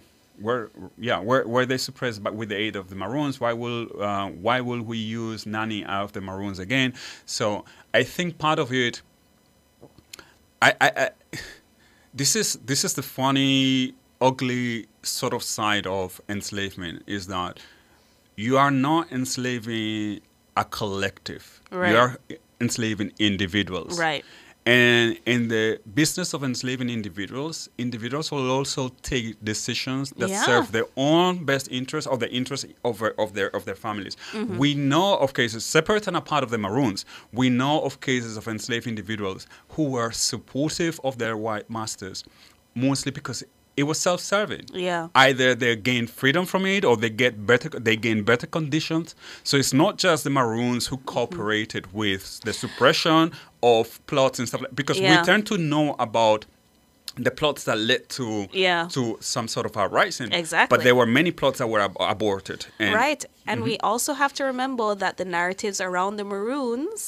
they suppressed but with the aid of the Maroons? Why will we use Nani out of the Maroons again? So I think part of it. This is the funny, ugly sort of side of enslavement, is that you are not enslaving a collective. Right. You are enslaving individuals. Right. And in the business of enslaving individuals, individuals will also take decisions that serve their own best interest or the interest of their families. Mm-hmm. We know of cases, separate and apart of the Maroons, we know of cases of enslaved individuals who were supportive of their white masters, mostly because it was self-serving. Yeah. Either they gain freedom from it or they gain better conditions. So it's not just the Maroons who cooperated with the suppression of plots and stuff like, because we tend to know about the plots that led to some sort of uprising. Exactly. But there were many plots that were aborted. And right. And we also have to remember that the narratives around the Maroons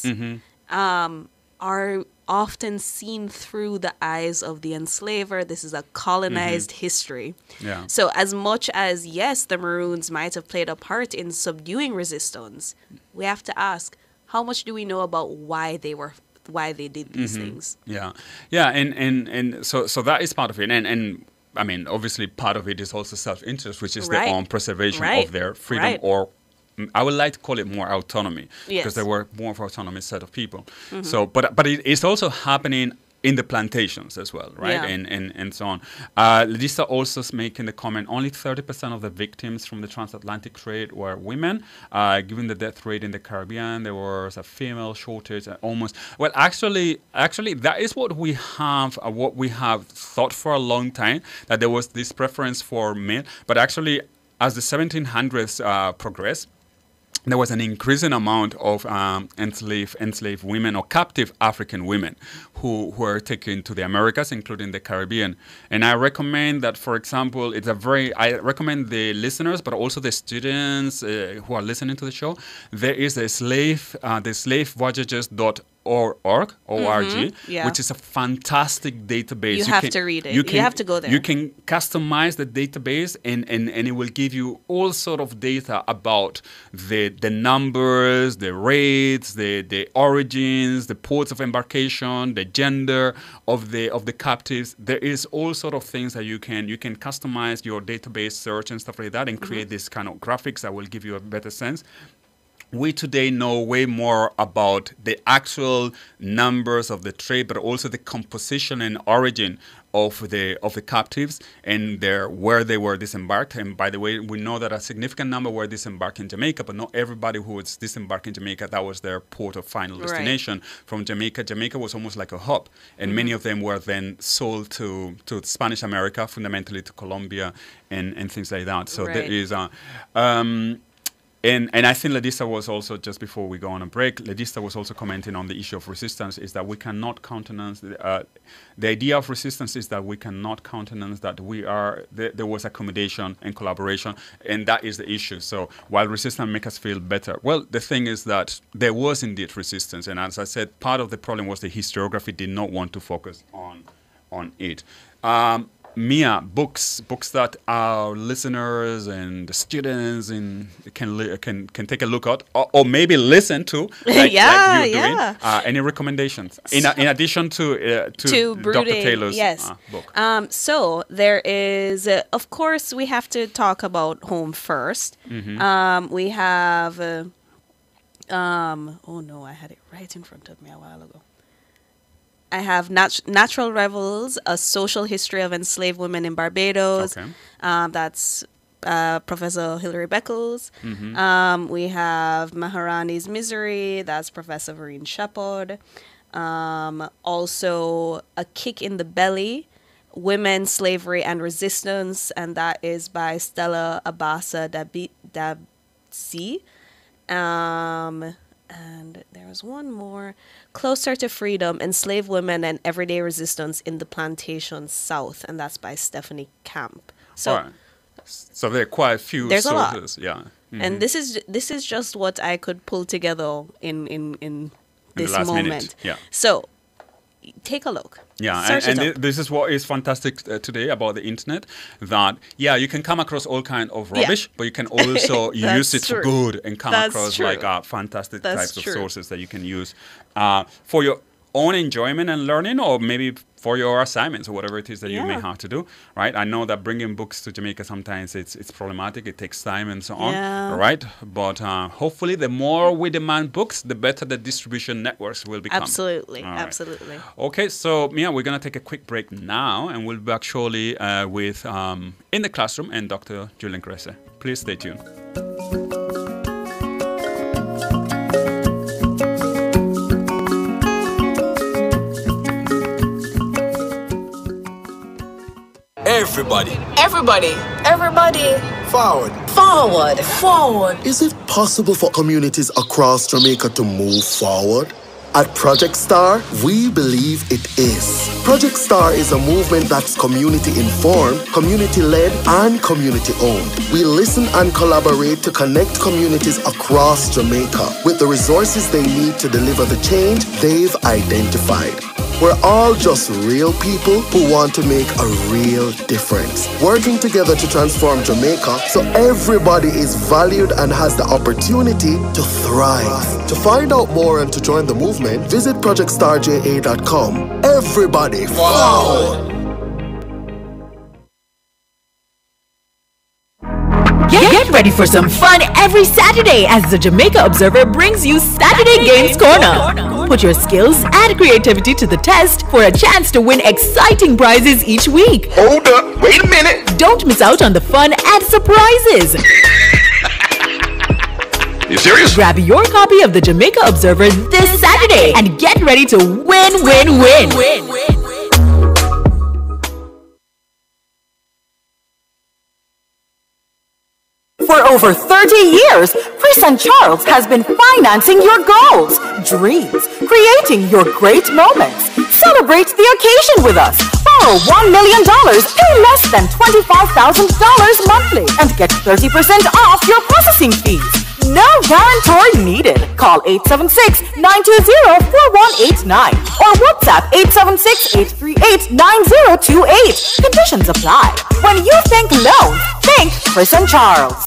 are often seen through the eyes of the enslaver. This is a colonized history. Yeah. So as much as, yes, the Maroons might have played a part in subduing resistance, we have to ask, how much do we know about why they did these things? Yeah. Yeah, and so that is part of it. And I mean, obviously part of it is also self-interest, which is their own preservation of their freedom, or I would like to call it more autonomy, because they were more of an autonomous set of people. So, but it's also happening in the plantations as well, right? Yeah. And so on. Lisa also is making the comment, only 30% of the victims from the transatlantic trade were women. Given the death rate in the Caribbean, there was a female shortage almost. Well, actually, that is what we have thought for a long time, that there was this preference for men. But actually, as the 1700s progressed, there was an increasing amount of enslaved women or captive African women who were taken to the Americas, including the Caribbean. And I recommend that, for example, I recommend the listeners, but also the students who are listening to the show, there is a the slavevoyages.org, which is a fantastic database. You have to read it. You have to go there. You can customize the database, and it will give you all sort of data about the numbers, the rates, the origins, the ports of embarkation, the gender of the captives. There is all sort of things that you can customize your database search and stuff like that, and create this kind of graphics that will give you a better sense. We today know way more about the actual numbers of the trade, but also the composition and origin of the captives and where they were disembarked. And by the way, we know that a significant number were disembarked in Jamaica, but not everybody who was disembarked in Jamaica, that was their port of final destination. From Jamaica was almost like a hub, and many of them were then sold to Spanish America, fundamentally to Colombia and things like that. So there is And I think Ladisa was also, just before we go on a break, Ladisa was also commenting on the issue of resistance, is that we cannot countenance, the idea of resistance is that we cannot countenance that there was accommodation and collaboration, and that is the issue. So while resistance makes us feel better, well, the thing is that there was indeed resistance, and as I said, part of the problem was the historiography did not want to focus on it. Mia, books that our listeners and the students can take a look at, or maybe listen to, like you're doing. Any recommendations in addition to Dr. Taylor's book? So there is, of course, we have to talk about home first. We have, oh no, I had it right in front of me a while ago. I have Natural Revels, A Social History of Enslaved Women in Barbados. Okay. That's Professor Hilary Beckles. We have Maharani's Misery. That's Professor Vereen Shepard. Also, A Kick in the Belly, Women, Slavery, and Resistance. And that is by Stella Abassa Dabsi. And there was one more. Closer to Freedom, Enslaved Women and Everyday Resistance in the Plantation South. And that's by Stephanie Camp. So, all right. So there are quite a few there's sources. A lot. Yeah. Mm-hmm. And this is just what I could pull together in this the last moment. Minute. Yeah. So take a look. Yeah, Search and it up. this is what is fantastic today about the internet. That you can come across all kind of rubbish, but you can also use it for good and come across like fantastic types of sources that you can use for your own enjoyment and learning, or maybe for your assignments or whatever it is that you may have to do, right? I know that bringing books to Jamaica sometimes it's problematic. It takes time and so on, right? But hopefully, the more we demand books, the better the distribution networks will become. Absolutely, right. absolutely. Okay, so Mia, we're gonna take a quick break now, and we'll be back shortly with In the Classroom and Dr. Julian Cresse. Please stay tuned. Everybody. Everybody. Everybody. Forward. Forward. Forward. Is it possible for communities across Jamaica to move forward? At Project Star, we believe it is. Project Star is a movement that's community-informed, community-led, and community-owned. We listen and collaborate to connect communities across Jamaica with the resources they need to deliver the change they've identified. We're all just real people who want to make a real difference, working together to transform Jamaica so everybody is valued and has the opportunity to thrive. To find out more and to join the movement, visit projectstarja.com. Everybody forward! Get ready for some fun every Saturday as the Jamaica Observer brings you Saturday Games Corner. Put your skills and creativity to the test for a chance to win exciting prizes each week. Hold up, wait a minute. Don't miss out on the fun and surprises. You serious? Grab your copy of the Jamaica Observer this Saturday and get ready to win. For over 30 years, St. Charles has been financing your goals, dreams, creating your great moments. Celebrate the occasion with us. Borrow $1 million, pay less than $25,000 monthly, and get 30% off your processing fees. No guarantor needed. Call 876-920-4189 or WhatsApp 876-838-9028. Conditions apply. When you think loan, think St. Charles.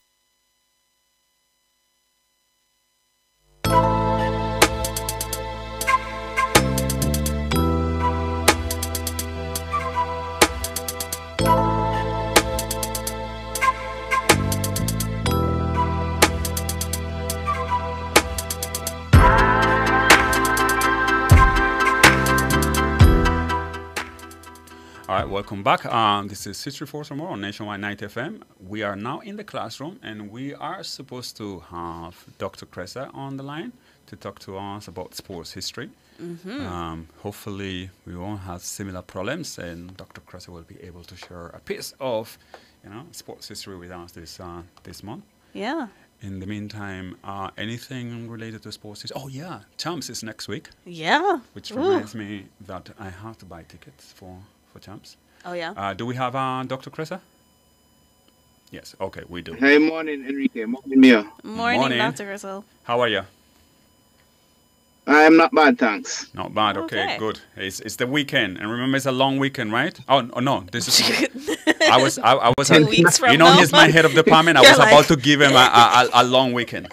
All right, welcome back. This is History for Tomorrow on Nationwide 90 FM. We are now in the classroom, and we are supposed to have Dr. Cresse on the line to talk to us about sports history. Hopefully, we won't have similar problems, and Dr. Cresse will be able to share a piece of, sports history with us this month. Yeah. In the meantime, anything related to sports history? Oh yeah, Champs is next week. Yeah. Which reminds me that I have to buy tickets for Champs. Oh yeah. Do we have Dr. Cresse? Yes. Okay, we do. Hey, morning, Enrique. Morning, Mia. Morning, Dr. Cresse. How are you? I'm not bad, thanks. Not bad. Okay, good. It's the weekend, and remember, it's a long weekend, right? Oh no, this is. I was. 2 weeks from now. He's my head of department. I was about to give him a long weekend.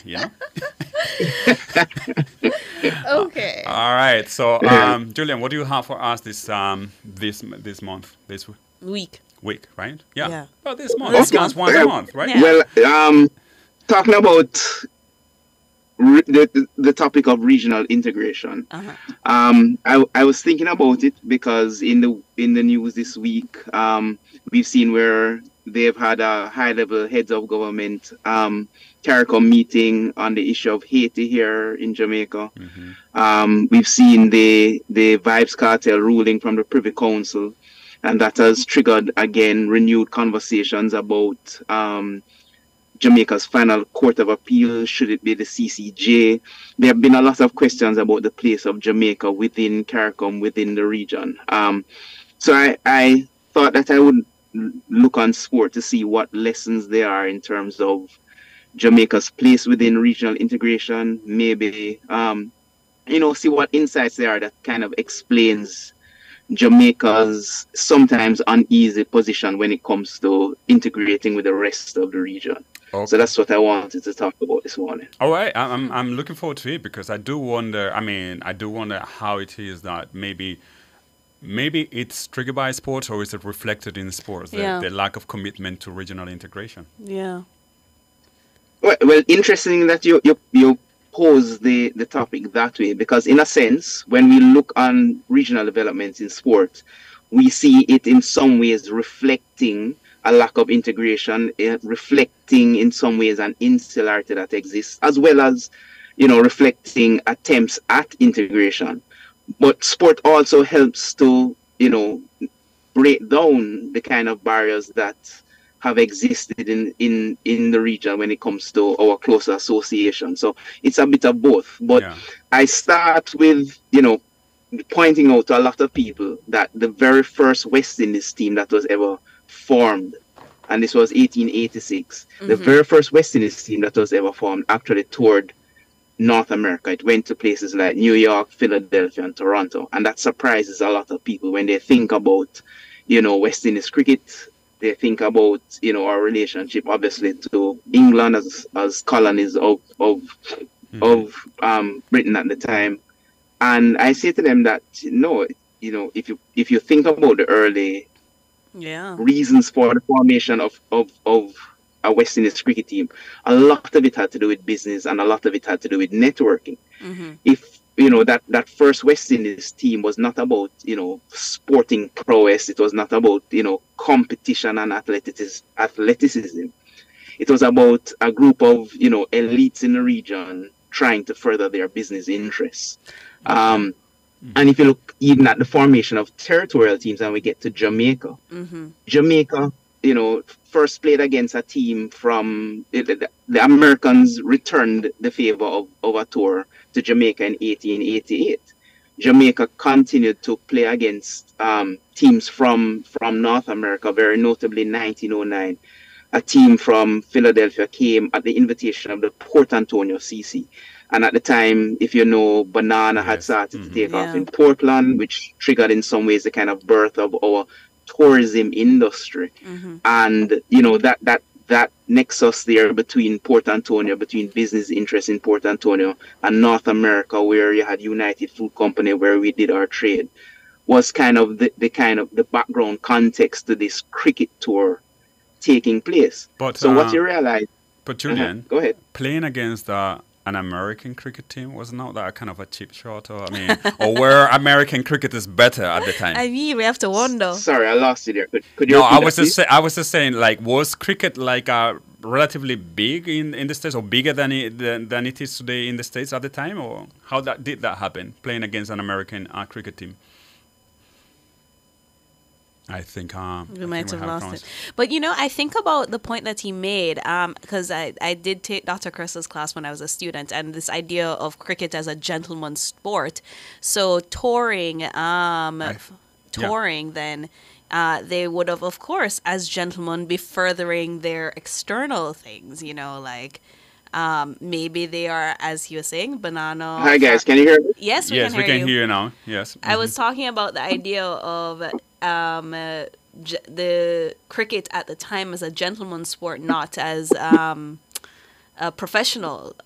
Okay. All right. So, Julian, what do you have for us this month, this week? Week, right? Yeah. Well, this month. This month's once a month, right? Yeah. Well, talking about the topic of regional integration. I was thinking about it because in the news this week, we've seen where they've had a high-level heads of government CARICOM meeting on the issue of Haiti here in Jamaica. We've seen the Vibes Cartel ruling from the Privy Council, and that has triggered again renewed conversations about Jamaica's final court of appeal? Should it be the CCJ? There have been a lot of questions about the place of Jamaica within CARICOM, within the region. So I thought that I would look on sport to see what lessons there are in terms of Jamaica's place within regional integration, maybe, see what insights there are that kind of explains Jamaica's sometimes uneasy position when it comes to integrating with the rest of the region. Okay. So that's what I wanted to talk about this morning. All right, I'm looking forward to it, because I do wonder. I do wonder how it is that maybe it's triggered by sports, or is it reflected in sports? The lack of commitment to regional integration. Yeah. Well, interesting that you pose the topic that way, because in a sense, when we look on regional developments in sport, we see it in some ways reflecting a lack of integration, reflecting in some ways an insularity that exists, as well as, reflecting attempts at integration. But sport also helps to, break down the kind of barriers that have existed in the region when it comes to our closer association. So it's a bit of both. But I start with, pointing out to a lot of people that the very first West Indies team that was ever formed, and this was 1886, the very first West Indies team that was ever formed actually toured North America. It went to places like New York, Philadelphia, and Toronto. And that surprises a lot of people when they think about, West Indies cricket. They think about, our relationship, obviously, to England as colonies of Britain at the time. And I say to them that, no, if you think about the early reasons for the formation of a West Indies cricket team, a lot of it had to do with business, and a lot of it had to do with networking. If that first West Indies team was not about sporting prowess, it was not about competition and athleticism. It was about a group of elites in the region trying to further their business interests. And if you look even at the formation of territorial teams, and we get to Jamaica, Jamaica, first played against a team from the Americans returned the favor of a tour to Jamaica in 1888. Jamaica continued to play against teams from North America, very notably 1909. A team from Philadelphia came at the invitation of the Port Antonio CC. And at the time, if you know, banana had started to take off in Portland, which triggered in some ways the kind of birth of our tourism industry. And that nexus there between Port Antonio, between business interests in Port Antonio and North America, where you had United Fruit Company, where we did our trade, was kind of the background context to this cricket tour taking place. But what you realize, but Julian, go ahead. Playing against an American cricket team was not that kind of a cheap shot, or or were American cricketers better at the time? We have to wonder. Sorry, I lost you there. Could you? No, I was just saying, like, was cricket like relatively big in the States, or bigger than it is today in the States at the time, or how did that happen? Playing against an American cricket team. I think we might have lost it. But I think about the point that he made, because I did take Dr. Crystal's class when I was a student, and this idea of cricket as a gentleman's sport. So touring, then they would have, of course, as gentlemen, be furthering their external things. Maybe they are, as he was saying, banana. Hi guys, can you hear me? Yes, we can hear you now. Yes. I was talking about the idea of the cricket at the time as a gentleman's sport, not as a professional.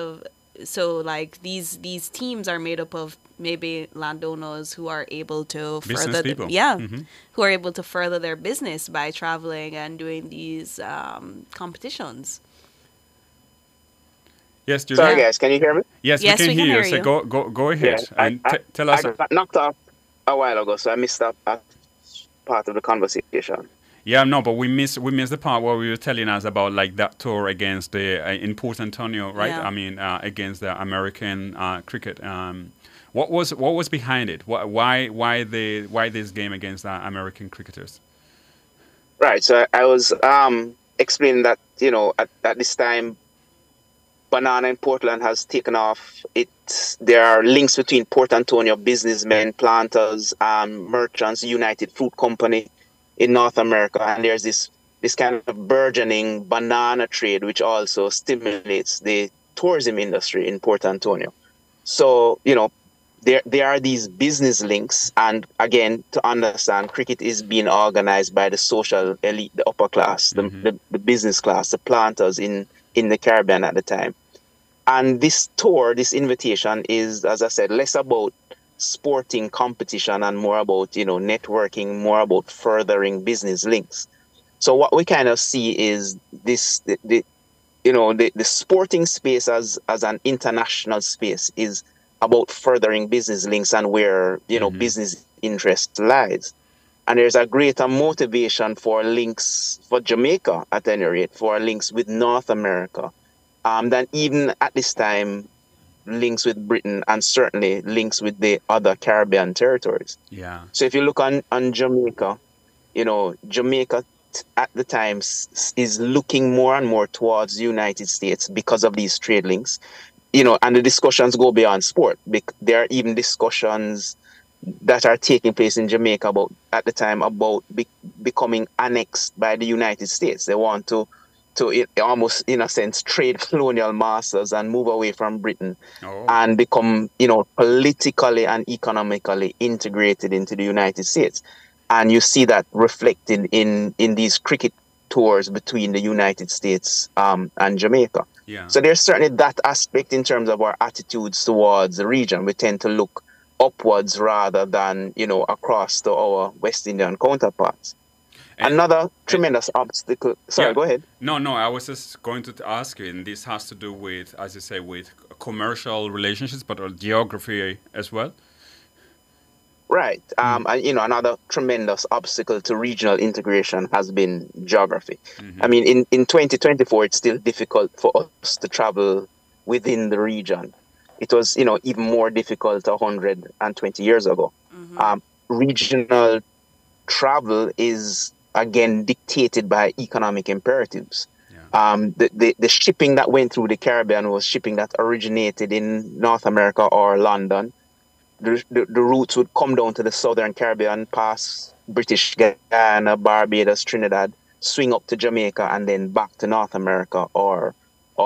These teams are made up of maybe landowners who are able to who are able to further their business by traveling and doing these competitions. Yes, Julian. Sorry, guys, can you hear me? Yes, we can hear you. So go ahead and tell us. I got knocked off a while ago, so I missed that part of the conversation. Yeah, no, but we missed the part where we were telling us about like that tour against the in Port Antonio, right? Yeah. Against the American cricket. What was behind it? Why this game against the American cricketers? Right. So I was explained that, you know, at this time, banana in Portland has taken off. There are links between Port Antonio businessmen, planters, merchants, United Fruit Company in North America, and there's this kind of burgeoning banana trade, which also stimulates the tourism industry in Port Antonio. So, you know, there are these business links, and again, to understand, cricket is being organized by the social elite, the upper class, the business class, the planters in the Caribbean at the time. And this tour, this invitation is, as I said, less about sporting competition and more about, you know, networking, more about furthering business links. So what we kind of see is this, the sporting space as an international space is about furthering business links and where, you know, business interest lies. And there's a greater motivation for links for Jamaica, at any rate, for links with North America, than even at this time links with Britain, and certainly links with the other Caribbean territories. Yeah. So if you look on Jamaica, you know, Jamaica at the time is looking more and more towards the United States because of these trade links. You know, and the discussions go beyond sport. There are even discussions that are taking place in Jamaica at the time about becoming annexed by the United States. They want to almost, in a sense, trade colonial masters and move away from Britain and become, you know, politically and economically integrated into the United States. And you see that reflected in these cricket tours between the United States and Jamaica. Yeah. So there's certainly that aspect in terms of our attitudes towards the region. We tend to look upwards rather than, you know, across to our West Indian counterparts. Another tremendous obstacle. Sorry, go ahead. No, I was just going to ask you, and this has to do with, as you say, with commercial relationships, but geography as well. Right. And, you know, another tremendous obstacle to regional integration has been geography. I mean, in 2024, it's still difficult for us to travel within the region. It was, you know, even more difficult 120 years ago. Regional travel is, again, dictated by economic imperatives. The shipping that went through the Caribbean was shipping that originated in North America or London. The routes would come down to the Southern Caribbean, pass British Guiana, Barbados, Trinidad, swing up to Jamaica, and then back to North America or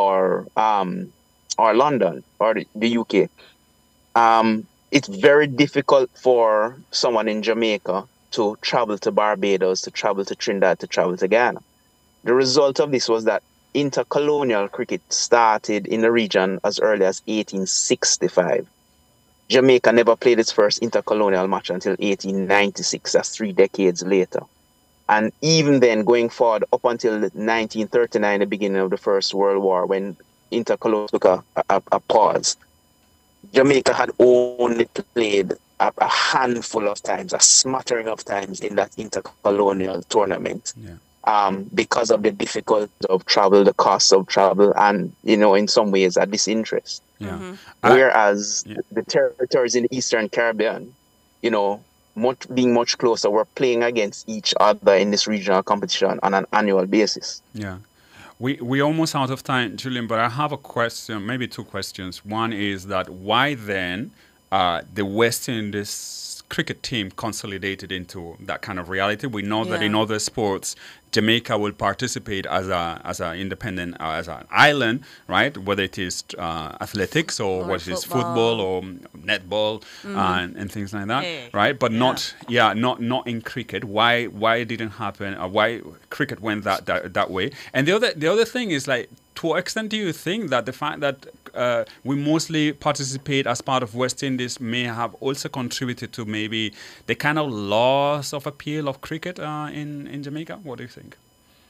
London or the UK. It's very difficult for someone in Jamaica to travel to Barbados, to travel to Trinidad, to travel to Guyana. The result of this was that intercolonial cricket started in the region as early as 1865. Jamaica never played its first intercolonial match until 1896, that's 3 decades later. And even then, going forward up until 1939, the beginning of the First World War, when intercolonial took a pause, Jamaica had only played a handful of times, a smattering of times in that intercolonial tournament. Because of the difficulty of travel, the cost of travel, and, you know, in some ways, a disinterest. Whereas the territories in the Eastern Caribbean, you know, being much closer, were playing against each other in this regional competition on an annual basis. Yeah. We almost out of time, Julian, but I have a question, maybe 2 questions. One is that why then the West Indies cricket team consolidated into that kind of reality? We know that in other sports, Jamaica will participate as an independent, as an island, right? Whether it is athletics or what is football or netball and things like that, right? But not in cricket. Why it didn't happen? Why cricket went that way? And the other thing is, like, to what extent do you think that the fact that we mostly participate as part of West Indies may have also contributed to maybe the kind of loss of appeal of cricket in Jamaica? What do you think?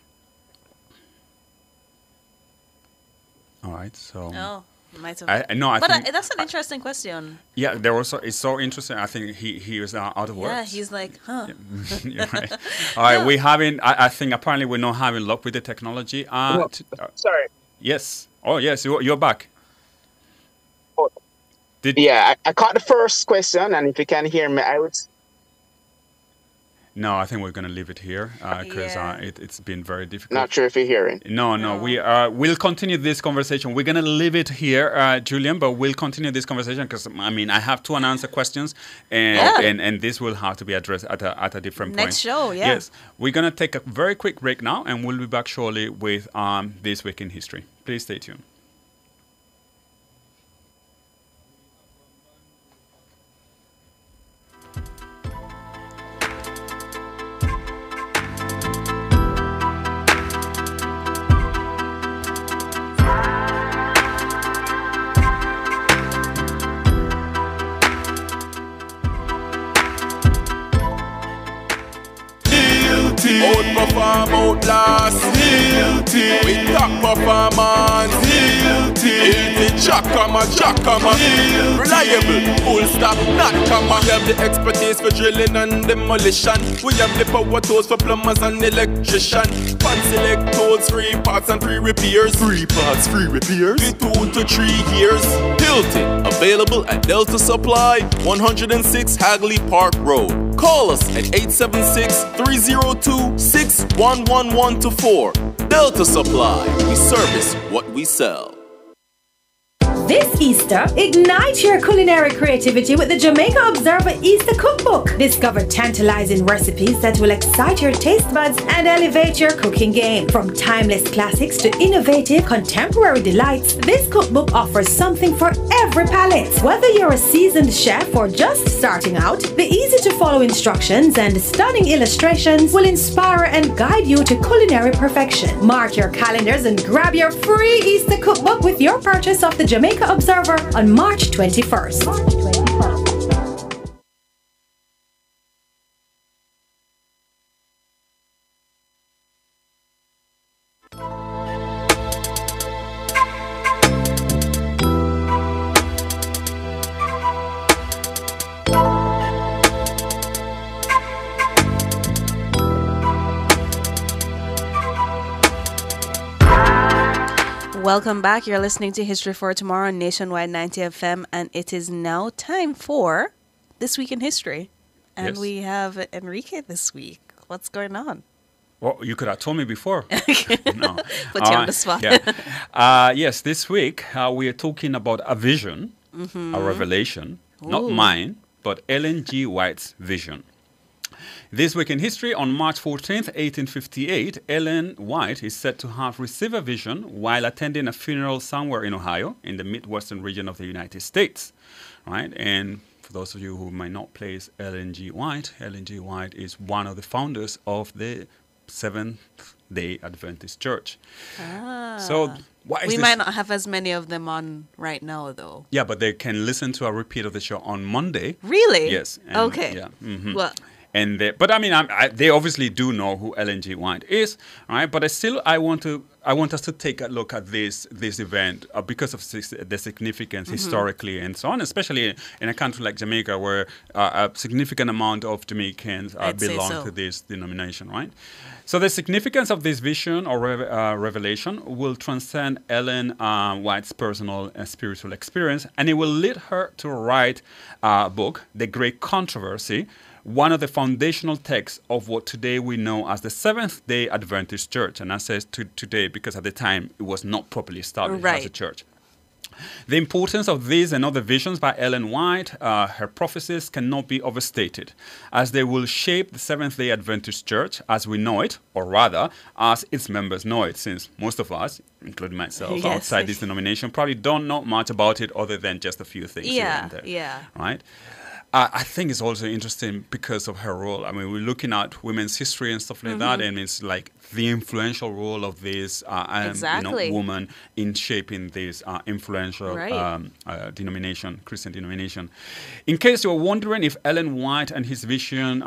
All right, so... Oh, might have... I think, that's an interesting question. Yeah, there also, it's so interesting. I think he was out of words. Yeah, he's like, huh. You're right. All right, we having... I think apparently we're not having luck with the technology. Sorry. Yes. Oh, yes, you're back. I caught the first question, and if you can hear me, I would... No, I think we're going to leave it here because it's been very difficult. Not sure if you're hearing. No. We'll continue this conversation. We're going to leave it here, Julian, but we'll continue this conversation because, I mean, I have two unanswered questions and this will have to be addressed at a different point. Next show, yeah. Yes. We're going to take a very quick break now and we'll be back shortly with This Week in History. Please stay tuned. Outperform, outlast, with top performance, Jackama, reliable, full stop, not comma. We have the expertise for drilling and demolition. We have the power tools for plumbers and electricians. Fancy select tools, 3 parts and 3 repairs. 3 parts, 3 repairs. 2 to 3 years. Hilton, available at Delta Supply, 106 Hagley Park Road. Call us at 876-302-61114. Delta Supply, we service what we sell. This Easter, ignite your culinary creativity with the Jamaica Observer Easter Cookbook. Discover tantalizing recipes that will excite your taste buds and elevate your cooking game. From timeless classics to innovative contemporary delights, this cookbook offers something for every palate. Whether you're a seasoned chef or just starting out, the easy-to-follow instructions and stunning illustrations will inspire and guide you to culinary perfection. Mark your calendars and grab your free Easter Cookbook with your purchase of the Jamaica Observer on March 21st. Welcome back. You're listening to History for Tomorrow on Nationwide 90 FM, and it is now time for This Week in History. And Yes. we have Enrique this week. What's going on? Well, you could have told me before. No. Put you on the spot. Yes, this week we are talking about a vision, a revelation, not Ooh. mine, but Ellen G. White's vision. This week in history, on March 14th, 1858, Ellen White is said to have received a vision while attending a funeral somewhere in Ohio, in the Midwestern region of the United States. Right? And for those of you who might not place Ellen G. White is one of the founders of the Seventh-day Adventist Church. So why is we this? might not have as many of them on right now, though. Yeah, but they can listen to a repeat of the show on Monday. Really? Yes. and- Okay. Yeah. Mhm. Well, And but I mean, they obviously do know who Ellen G. White is, right? But I want us to take a look at this event because of the significance historically and so on, especially in a country like Jamaica, where a significant amount of Jamaicans I'd say belong so. to this denomination, right? So the significance of this vision or revelation will transcend Ellen White's personal and spiritual experience, and it will lead her to write a book, The Great Controversy, one of the foundational texts of what today we know as the Seventh-day Adventist Church. And I say today because at the time it was not properly established as a Right. church. The importance of these and other visions by Ellen White, her prophecies cannot be overstated, as they will shape the Seventh-day Adventist Church as we know it, or rather, as its members know it, since most of us, including myself, Yes. outside this denomination, probably don't know much about it other than just a few things here yeah, and there. yeah. Right? I think it's also interesting because of her role. I mean, we're looking at women's history and stuff like that, and it's like the influential role of this Exactly. woman in shaping this influential Right. denomination, Christian denomination. In case you were wondering if Ellen White and his vision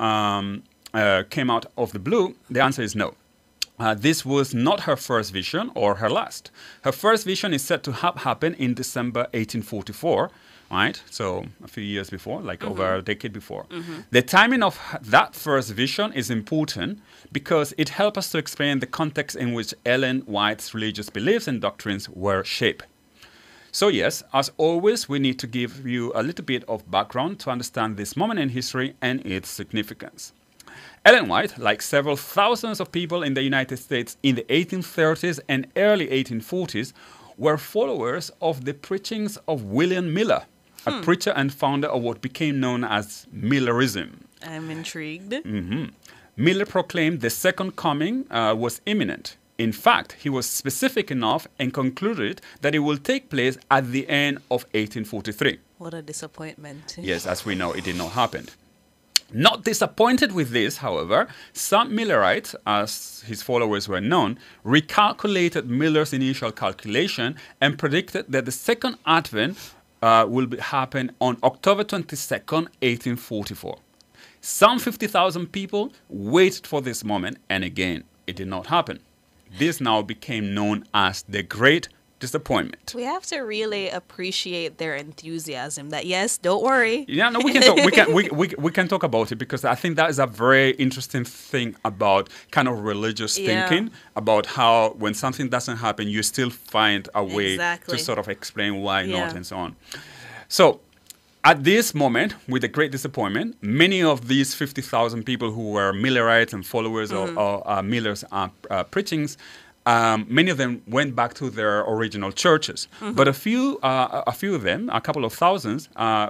came out of the blue, the answer is no. This was not her first vision or her last. Her first vision is said to have happened in December 1844, right? So a few years before, like over a decade before. The timing of that first vision is important because it helps us to explain the context in which Ellen White's religious beliefs and doctrines were shaped. So yes, as always, we need to give you a little bit of background to understand this moment in history and its significance. Ellen White, like several thousands of people in the United States in the 1830s and early 1840s, were followers of the preachings of William Miller, a preacher and founder of what became known as Millerism. I'm intrigued. Miller proclaimed the second coming was imminent. In fact, he was specific enough and concluded that it will take place at the end of 1843. What a disappointment. Yes, as we know, it did not happen. Not disappointed with this, however, some Millerites, as his followers were known, recalculated Miller's initial calculation and predicted that the second advent will happen on October 22nd, 1844. Some 50,000 people waited for this moment, and again, it did not happen. This now became known as the Great Disappointment. We have to really appreciate their enthusiasm. That yes, don't worry. Yeah, no, we can talk. We can talk about it, because I think that is a very interesting thing about kind of religious thinking, about how when something doesn't happen, you still find a way to sort of explain why not and so on. So, at this moment, with the Great Disappointment, many of these 50,000 people who were Millerites and followers of Miller's preachings, many of them went back to their original churches. But a few of them, a couple of thousands,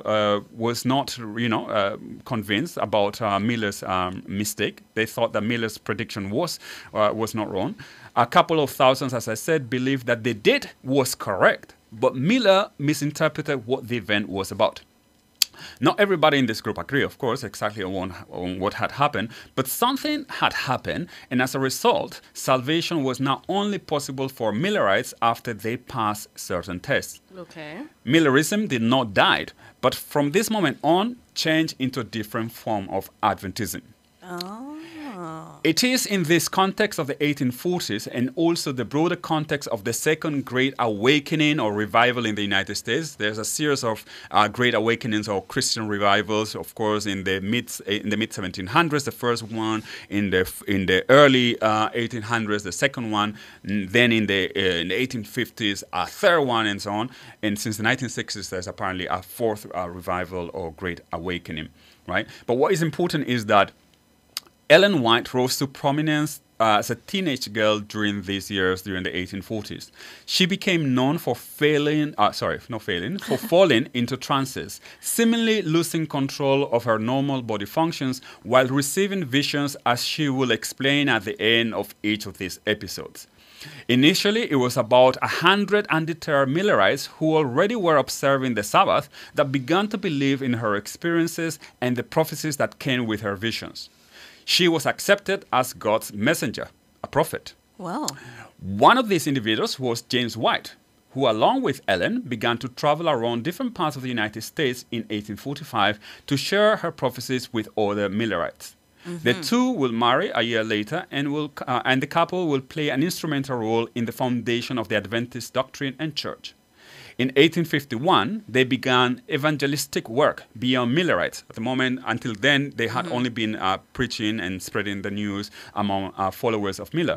was not, convinced about Miller's mistake. They thought that Miller's prediction was not wrong. A couple of thousands, as I said, believed that they did was correct, but Miller misinterpreted what the event was about. Not everybody in this group agree, of course, exactly on what had happened, but something had happened, and as a result, salvation was not only possible for Millerites after they passed certain tests. Okay. Millerism did not die, but from this moment on, changed into a different form of Adventism. Oh. It is in this context of the 1840s and also the broader context of the Second Great Awakening or Revival in the United States. There's a series of Great Awakenings or Christian revivals, of course, in the mid 1700s. The first one in the early 1800s, the second one, then in the 1850s, a third one, and so on. And since the 1960s, there's apparently a fourth revival or Great Awakening, right? But what is important is that Ellen White rose to prominence as a teenage girl during these years, during the 1840s. She became known for falling into trances, seemingly losing control of her normal body functions while receiving visions, as she will explain at the end of each of these episodes. Initially, it was about 100 undeterred Millerites who already were observing the Sabbath that began to believe in her experiences and the prophecies that came with her visions. She was accepted as God's messenger, a prophet. Wow. One of these individuals was James White, who along with Ellen began to travel around different parts of the United States in 1845 to share her prophecies with other Millerites. The two will marry a year later, and the couple will play an instrumental role in the foundation of the Adventist doctrine and church. In 1851, they began evangelistic work beyond Millerites. At the moment, until then, they had only been preaching and spreading the news among followers of Miller.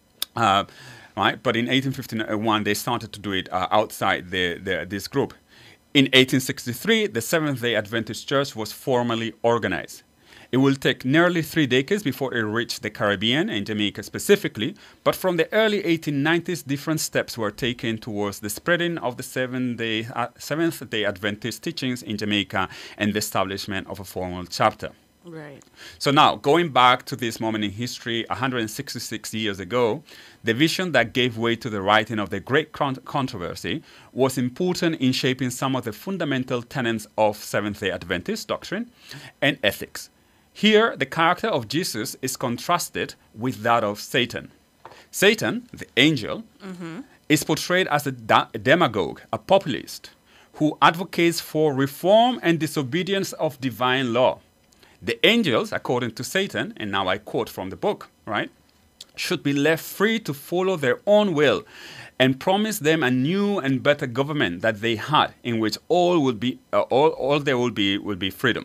Right? But in 1851, they started to do it outside this group. In 1863, the Seventh-day Adventist Church was formally organized. It will take nearly 3 decades before it reached the Caribbean and Jamaica specifically, but from the early 1890s, different steps were taken towards the spreading of the Seventh-day Adventist teachings in Jamaica and the establishment of a formal chapter. Right. So now, going back to this moment in history, 166 years ago, the vision that gave way to the writing of the Great Controversy was important in shaping some of the fundamental tenets of Seventh-day Adventist doctrine and ethics. Here, the character of Jesus is contrasted with that of Satan. Satan, the angel, is portrayed as a demagogue, a populist, who advocates for reform and disobedience of divine law. The angels, according to Satan, and now I quote from the book, right, should be left free to follow their own will and promise them a new and better government that they had, in which all there will be freedom.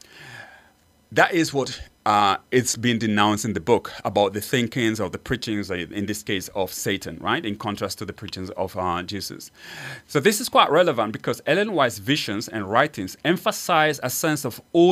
That is what it's been denounced in the book about the thinkings of the preachings, in this case, of Satan, right? In contrast to the preachings of Jesus. So this is quite relevant because Ellen White's visions and writings emphasize a sense of order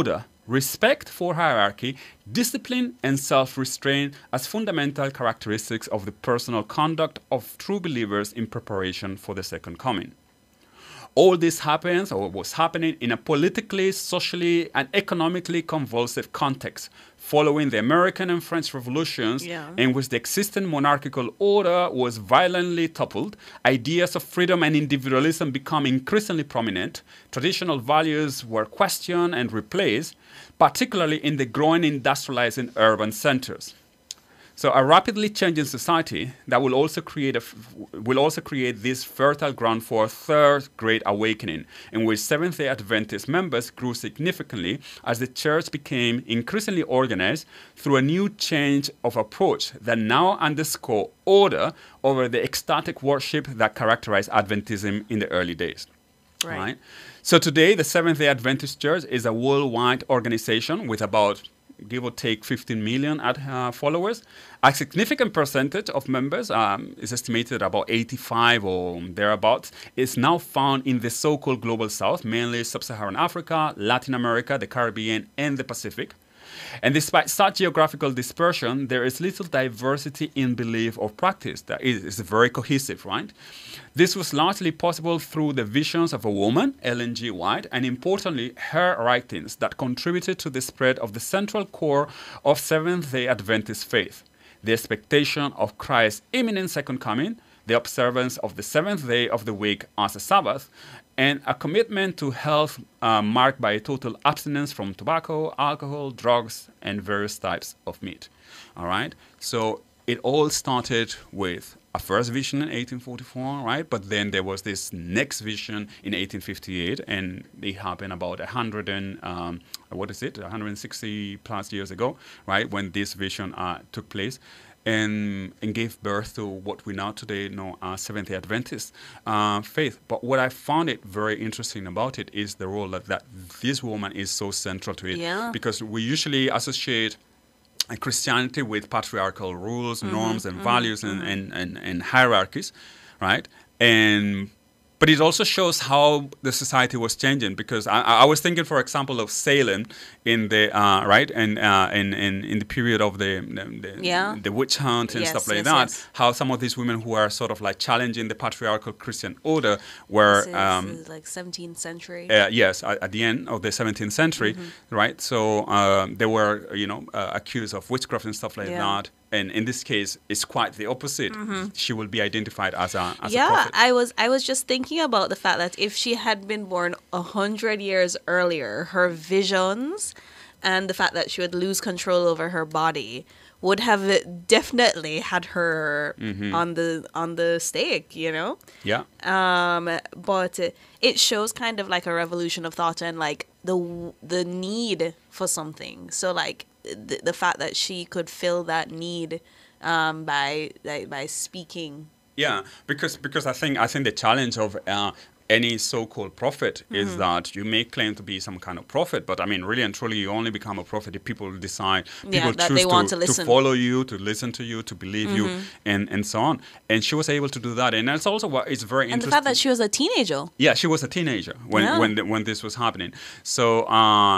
respect for hierarchy, discipline, and self-restraint as fundamental characteristics of the personal conduct of true believers in preparation for the second coming. All this happens, or was happening, in a politically, socially, and economically convulsive context, following the American and French revolutions, in which the existing monarchical order was violently toppled, ideas of freedom and individualism become increasingly prominent, traditional values were questioned and replaced, particularly in the growing industrializing urban centers. So a rapidly changing society that will also create this fertile ground for a third great awakening, in which Seventh-day Adventist members grew significantly as the church became increasingly organized through a new change of approach that now underscore order over the ecstatic worship that characterized Adventism in the early days. Right? So today, the Seventh-day Adventist Church is a worldwide organization with about, give or take, 15 million followers. A significant percentage of members, is estimated about 85 or thereabouts, is now found in the so-called Global South, mainly Sub-Saharan Africa, Latin America, the Caribbean, and the Pacific. And despite such geographical dispersion, there is little diversity in belief or practice. That is very cohesive, right? This was largely possible through the visions of a woman, Ellen G. White, and importantly, her writings that contributed to the spread of the central core of Seventh-day Adventist faith: the expectation of Christ's imminent second coming, the observance of the seventh day of the week as a Sabbath, and a commitment to health marked by a total abstinence from tobacco, alcohol, drugs, and various types of meat. All right? So it all started with a first vision in 1844, right? But then there was this next vision in 1858, and it happened about 160 plus years ago, right? When this vision took place. And gave birth to what we now today know as Seventh-day Adventist faith. But what I found it very interesting about it is the role that this woman is so central to it. Yeah. Because we usually associate Christianity with patriarchal rules, norms, and values and hierarchies, right? But it also shows how the society was changing, because I was thinking, for example, of Salem in the right and in the period of the witch hunt and stuff like that. Yes. How some of these women who are sort of like challenging the patriarchal Christian order were this is like 17th century. Yes, at the end of the 17th century, right? So they were accused of witchcraft and stuff like that. And in this case, it's quite the opposite. She will be identified as a prophet. I was just thinking about the fact that if she had been born 100 years earlier, her visions and the fact that she would lose control over her body would have definitely had her on the stake, you know? Yeah. But it shows kind of like a revolution of thought and like the need for something. So like the fact that she could fill that need by speaking. Yeah, because I think the challenge of any so-called prophet is that you may claim to be some kind of prophet, but I mean, really and truly, you only become a prophet if people decide, people choose to follow you, to listen to you, to believe you, and so on. And she was able to do that, and that's also what is very interesting. And the fact that she was a teenager. Yeah, she was a teenager when this was happening. So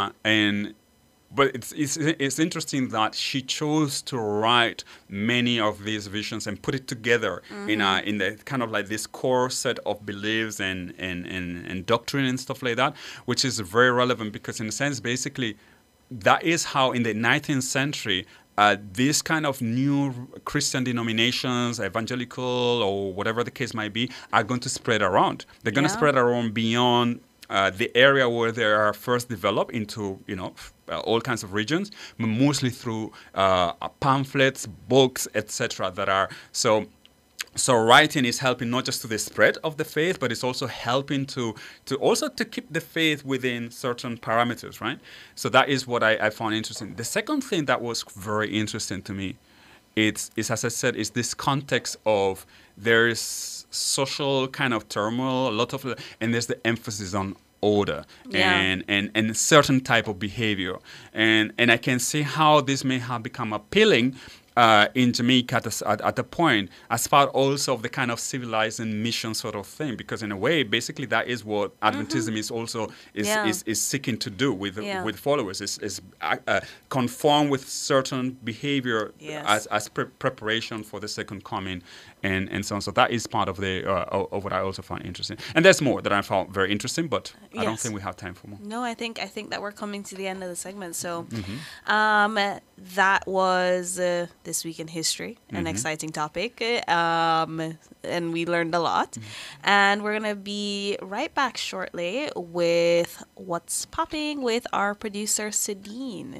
But it's interesting that she chose to write many of these visions and put it together in the kind of like this core set of beliefs and doctrine and stuff like that, which is very relevant because in a sense, basically, that is how in the 19th century, these kind of new Christian denominations, evangelical or whatever the case might be, are going to spread around. They're going to spread around beyond the area where they are first developed into, all kinds of regions, but mostly through pamphlets, books, etc. that are so writing is helping not just to the spread of the faith, but it's also helping to keep the faith within certain parameters, right? So that is what I found interesting. The second thing that was very interesting to me, is as I said, is this context of there's social kind of turmoil, and there's the emphasis on order and certain type of behavior, and I can see how this may have become appealing in Jamaica at a point as part also of the kind of civilizing mission sort of thing, because in a way, basically that is what Adventism is also is seeking to do with followers, is conform with certain behavior as preparation for the second coming and so on. So that is part of the of what I also found interesting. And there's more that I found very interesting, but I don't think we have time for more. No, I think that we're coming to the end of the segment. So that was This Week in History, an exciting topic, and we learned a lot. And we're going to be right back shortly with What's Popping with our producer, Sadine.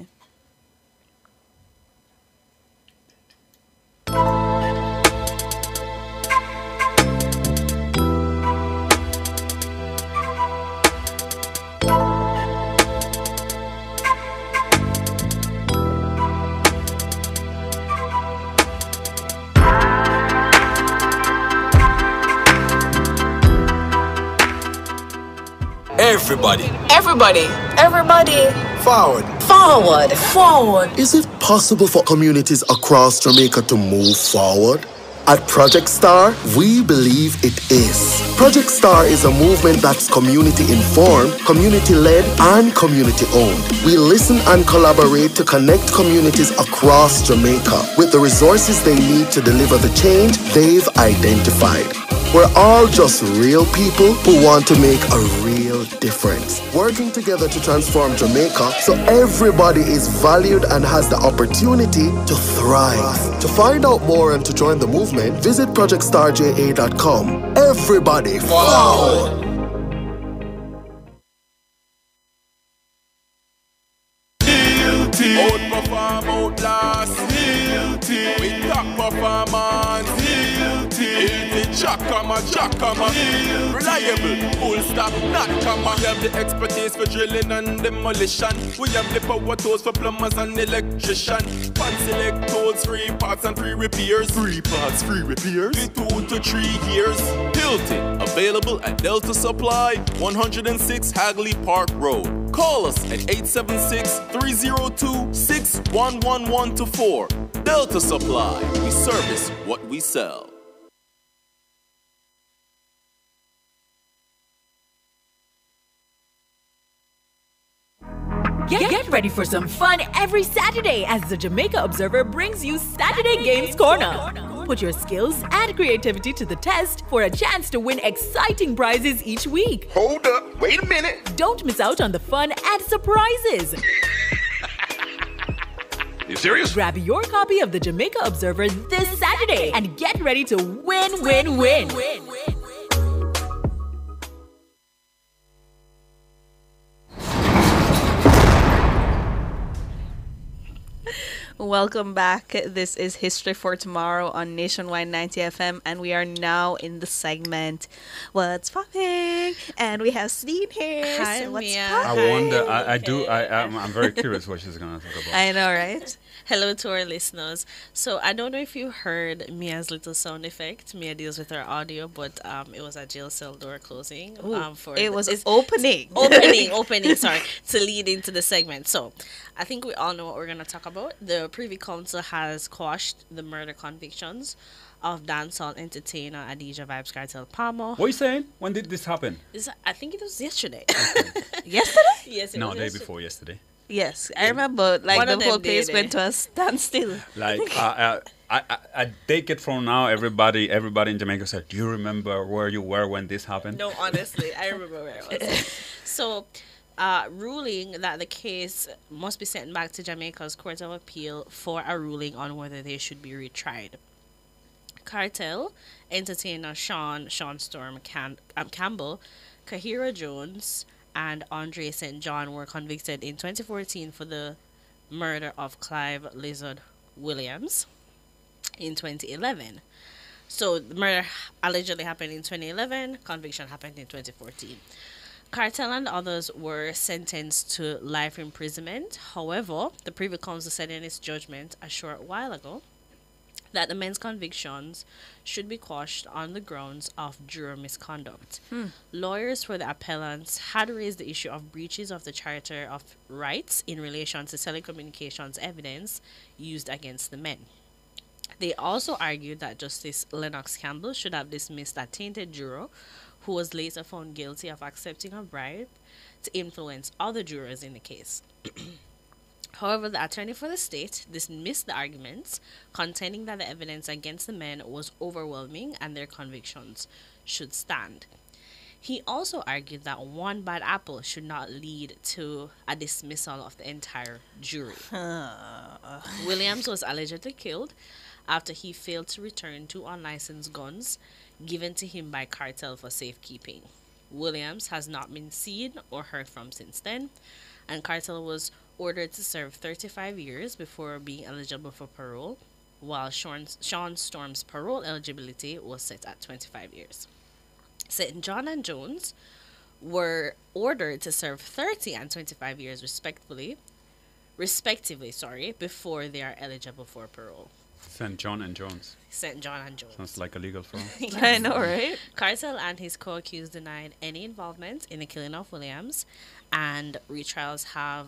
Everybody. Everybody. Everybody. Forward. Forward. Forward. Is it possible for communities across Jamaica to move forward? At Project Star, we believe it is. Project Star is a movement that's community-informed, community-led, and community-owned. We listen and collaborate to connect communities across Jamaica with the resources they need to deliver the change they've identified. We're all just real people who want to make a real difference, working together to transform Jamaica so everybody is valued and has the opportunity to thrive. To find out more and to join the movement, visit projectstarja.com. Everybody forward! Outperform, outlast, with top performance, Jackama, reliable, full stop, not comma. We have the expertise for drilling and demolition. We have the power tools for plumbers and electrician. Fancy electrodes, 3 parts and 3 repairs. 3 parts, 3 repairs. 2 to 3 years. Hilton, available at Delta Supply, 106 Hagley Park Road. Call us at 876-302-61114. Delta Supply, we service what we sell. Get ready for some fun every Saturday as the Jamaica Observer brings you Saturday Games Corner. Put your skills and creativity to the test for a chance to win exciting prizes each week. Hold up, wait a minute. Don't miss out on the fun and surprises. You serious? Grab your copy of the Jamaica Observer this Saturday and get ready to win. Welcome back. This is History for Tomorrow on Nationwide 90 FM, and we are now in the segment What's Popping? And we have Steve here. Hi, so what's Mia. popping? I wonder. I'm very curious what she's gonna talk about. I know, right? Hello to our listeners. So I don't know if you heard Mia's little sound effect. Mia deals with her audio, but it was a jail cell door closing. It's opening. Opening, sorry, to lead into the segment. So I think we all know what we're going to talk about. The Privy Council has quashed the murder convictions of dancehall entertainer Adidja Vybz Kartel Palmer. What are you saying? When did this happen? I think it was yesterday. Yesterday? Yes, it No, was day yesterday. before yesterday. Yes, I remember. Like One the of whole them place did, went to a standstill. Like I take it from now. Everybody in Jamaica said, "Do you remember where you were when this happened?" No, honestly, I remember where it was. So, ruling that the case must be sent back to Jamaica's Court of Appeal for a ruling on whether they should be retried. Cartel entertainer Sean Storm Campbell, Kahira Jones, and Andre St. John were convicted in 2014 for the murder of Clive Lizard Williams in 2011. So the murder allegedly happened in 2011, conviction happened in 2014. Cartel and others were sentenced to life imprisonment. However, the Privy Council said in its judgment a short while ago that the men's convictions should be quashed on the grounds of juror misconduct. Lawyers for the appellants had raised the issue of breaches of the Charter of Rights in relation to telecommunications evidence used against the men. They also argued that Justice Lennox Campbell should have dismissed a tainted juror who was later found guilty of accepting a bribe to influence other jurors in the case. However, the attorney for the state dismissed the arguments, contending that the evidence against the men was overwhelming and their convictions should stand. He also argued that one bad apple should not lead to a dismissal of the entire jury. Williams was allegedly killed after he failed to return 2 unlicensed guns given to him by cartel for safekeeping. Williams has not been seen or heard from since then, and Cartel was ordered to serve 35 years before being eligible for parole, while Sean Storm's parole eligibility was set at 25 years. St. John and Jones were ordered to serve 30 and 25 years respectively, before they are eligible for parole. St. John and Jones. St. John and Jones. Sounds like a legal firm. I know, right? Cartel and his co-accused denied any involvement in the killing of Williams, and retrials have...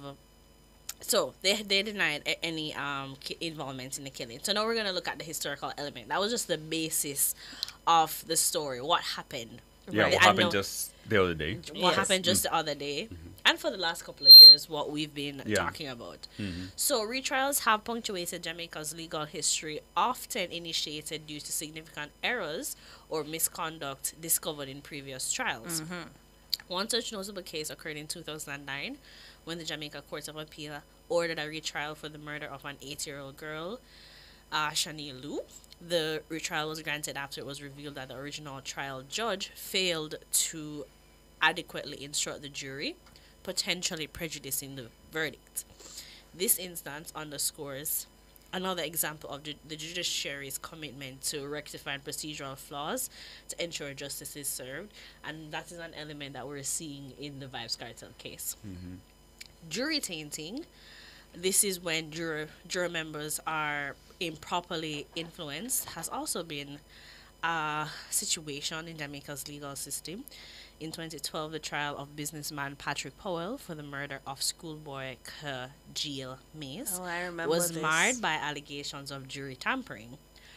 So, they denied any involvement in the killing. So now we're going to look at the historical element. That was just the basis of the story. What happened? Yeah, right? what happened just the other day. What happened just the other day. And for the last couple of years, what we've been talking about. So, retrials have punctuated Jamaica's legal history, often initiated due to significant errors or misconduct discovered in previous trials. One such notable case occurred in 2009 when the Jamaica Court of Appeal ordered a retrial for the murder of an 8-year-old girl, Shani Lou. The retrial was granted after it was revealed that the original trial judge failed to adequately instruct the jury, potentially prejudicing the verdict. This instance underscores another example of the judiciary's commitment to rectifying procedural flaws to ensure justice is served, and that is an element that we're seeing in the Vybz Kartel case. Jury tainting. This is when juror members are improperly influenced, has also been a situation in Jamaica's legal system. In 2012, the trial of businessman Patrick Powell for the murder of schoolboy Jill Mays was marred by allegations of jury tampering.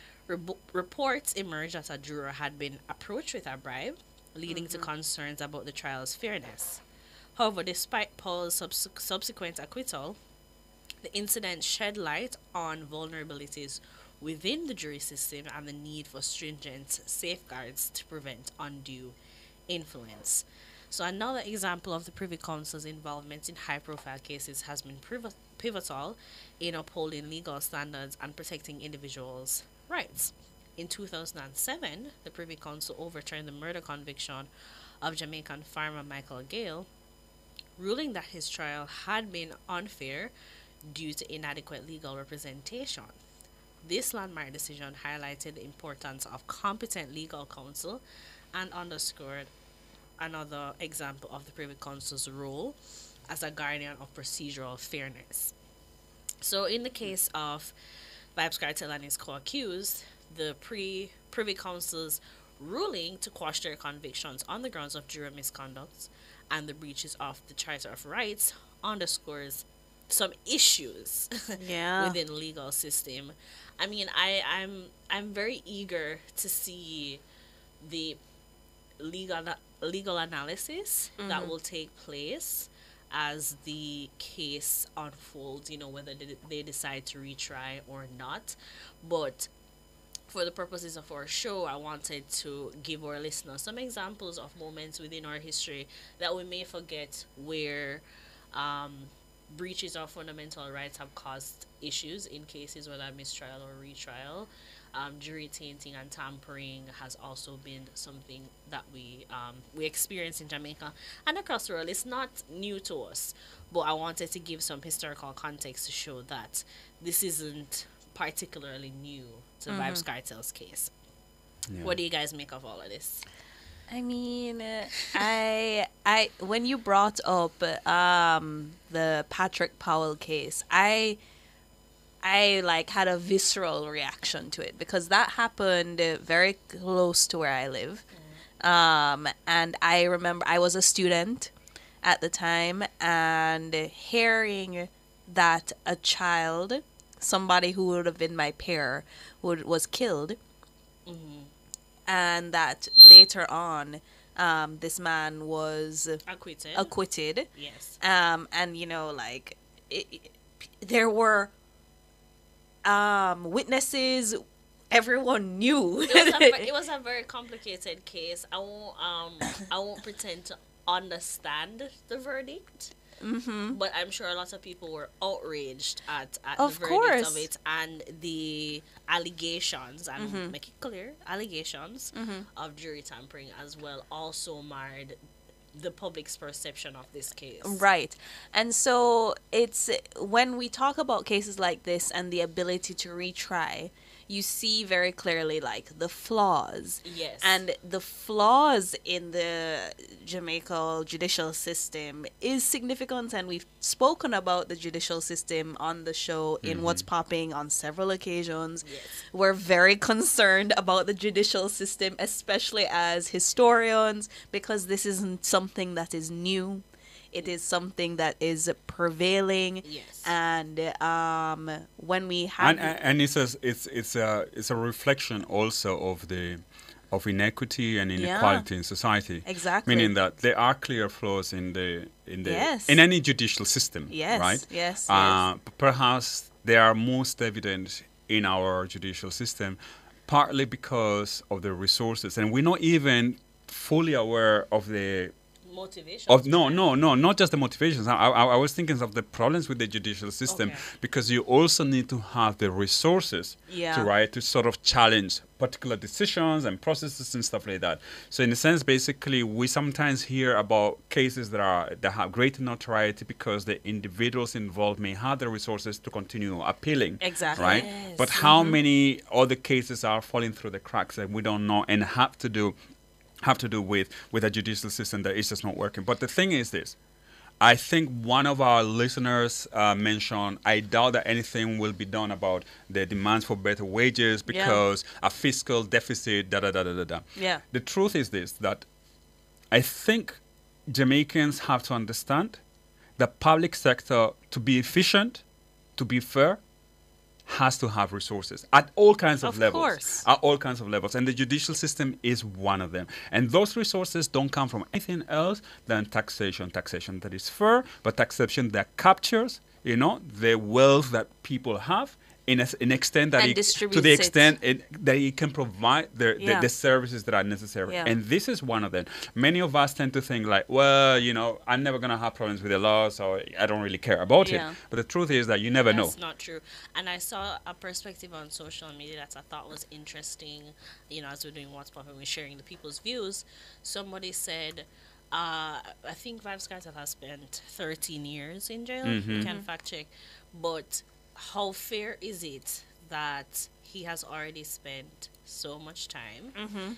Reports emerged that a juror had been approached with a bribe, leading to concerns about the trial's fairness. However, despite Powell's subsequent acquittal, the incident shed light on vulnerabilities within the jury system and the need for stringent safeguards to prevent undue influence. So another example of the Privy Council's involvement in high-profile cases has been pivotal in upholding legal standards and protecting individuals' rights. In 2007, the Privy Council overturned the murder conviction of Jamaican farmer Michael Gale, ruling that his trial had been unfair due to inadequate legal representation. This landmark decision highlighted the importance of competent legal counsel and underscored another example of the Privy Council's role as a guardian of procedural fairness. So in the case of Vybz Kartel and his co-accused, the Privy Council's ruling to quash their convictions on the grounds of juror misconduct and the breaches of the Charter of Rights underscores some issues within the legal system. I mean, I'm very eager to see the legal analysis that will take place as the case unfolds, you know, whether they decide to retry or not. But for the purposes of our show, I wanted to give our listeners some examples of moments within our history that we may forget where breaches of fundamental rights have caused issues in cases whether mistrial or retrial. Jury tainting and tampering has also been something that we experience in Jamaica and across the world. It's not new to us, but I wanted to give some historical context to show that this isn't particularly new to Vybz Kartel's case. What do you guys make of all of this? I mean, I when you brought up the Patrick Powell case, I like had a visceral reaction to it because that happened very close to where I live. And I remember I was a student at the time, and hearing that a child somebody who would have been my peer was killed, and that later on this man was acquitted. Yes. And you know, like there were witnesses. Everyone knew. It was a very complicated case. I won't pretend to understand the verdict. But I'm sure a lot of people were outraged at the verdict of it and the allegations, and make it clear, allegations of jury tampering as well also marred the public's perception of this case. Right. And so it's when we talk about cases like this and the ability to retry, you see very clearly like the flaws. Yes. And the flaws in the Jamaica judicial system is significant, and we've spoken about the judicial system on the show in What's Popping on several occasions. Yes. We're very concerned about the judicial system, especially as historians, because this isn't something that is new. It is something that is prevailing, and when we have and it's a reflection also of inequity and inequality in society. Exactly. Meaning that there are clear flaws in Yes. in any judicial system. Yes, right. yes, Perhaps they are most evident in our judicial system, partly because of the resources, and we're not even fully aware of the motivations. Not just the motivations. I was thinking of the problems with the judicial system, because you also need to have the resources to sort of challenge particular decisions and processes and stuff like that. So in a sense, basically, we sometimes hear about cases that have great notoriety because the individuals involved may have the resources to continue appealing. Exactly. Right? Yes. But how many other cases are falling through the cracks that we don't know and have to do with a judicial system that is just not working. But the thing is this. I think one of our listeners mentioned, I doubt that anything will be done about the demands for better wages because a fiscal deficit, da-da-da-da-da-da. Yeah. The truth is this, that I think Jamaicans have to understand the public sector, to be efficient, to be fair, has to have resources at all kinds of levels. Course. At all kinds of levels. And the judicial system is one of them. And those resources don't come from anything else than taxation. Taxation that is fair, but taxation that captures, the wealth that people have in an extent that to the extent that it can provide the services that are necessary. Yeah. And this is one of them. Many of us tend to think like, well, I'm never going to have problems with the law, so I don't really care about it. But the truth is that you never know. That's not true. And I saw a perspective on social media that I thought was interesting, as we're doing What's Poppin', we're sharing the people's views. Somebody said, I think Vybz Kartel has spent 13 years in jail. You can fact check. But how fair is it that he has already spent so much time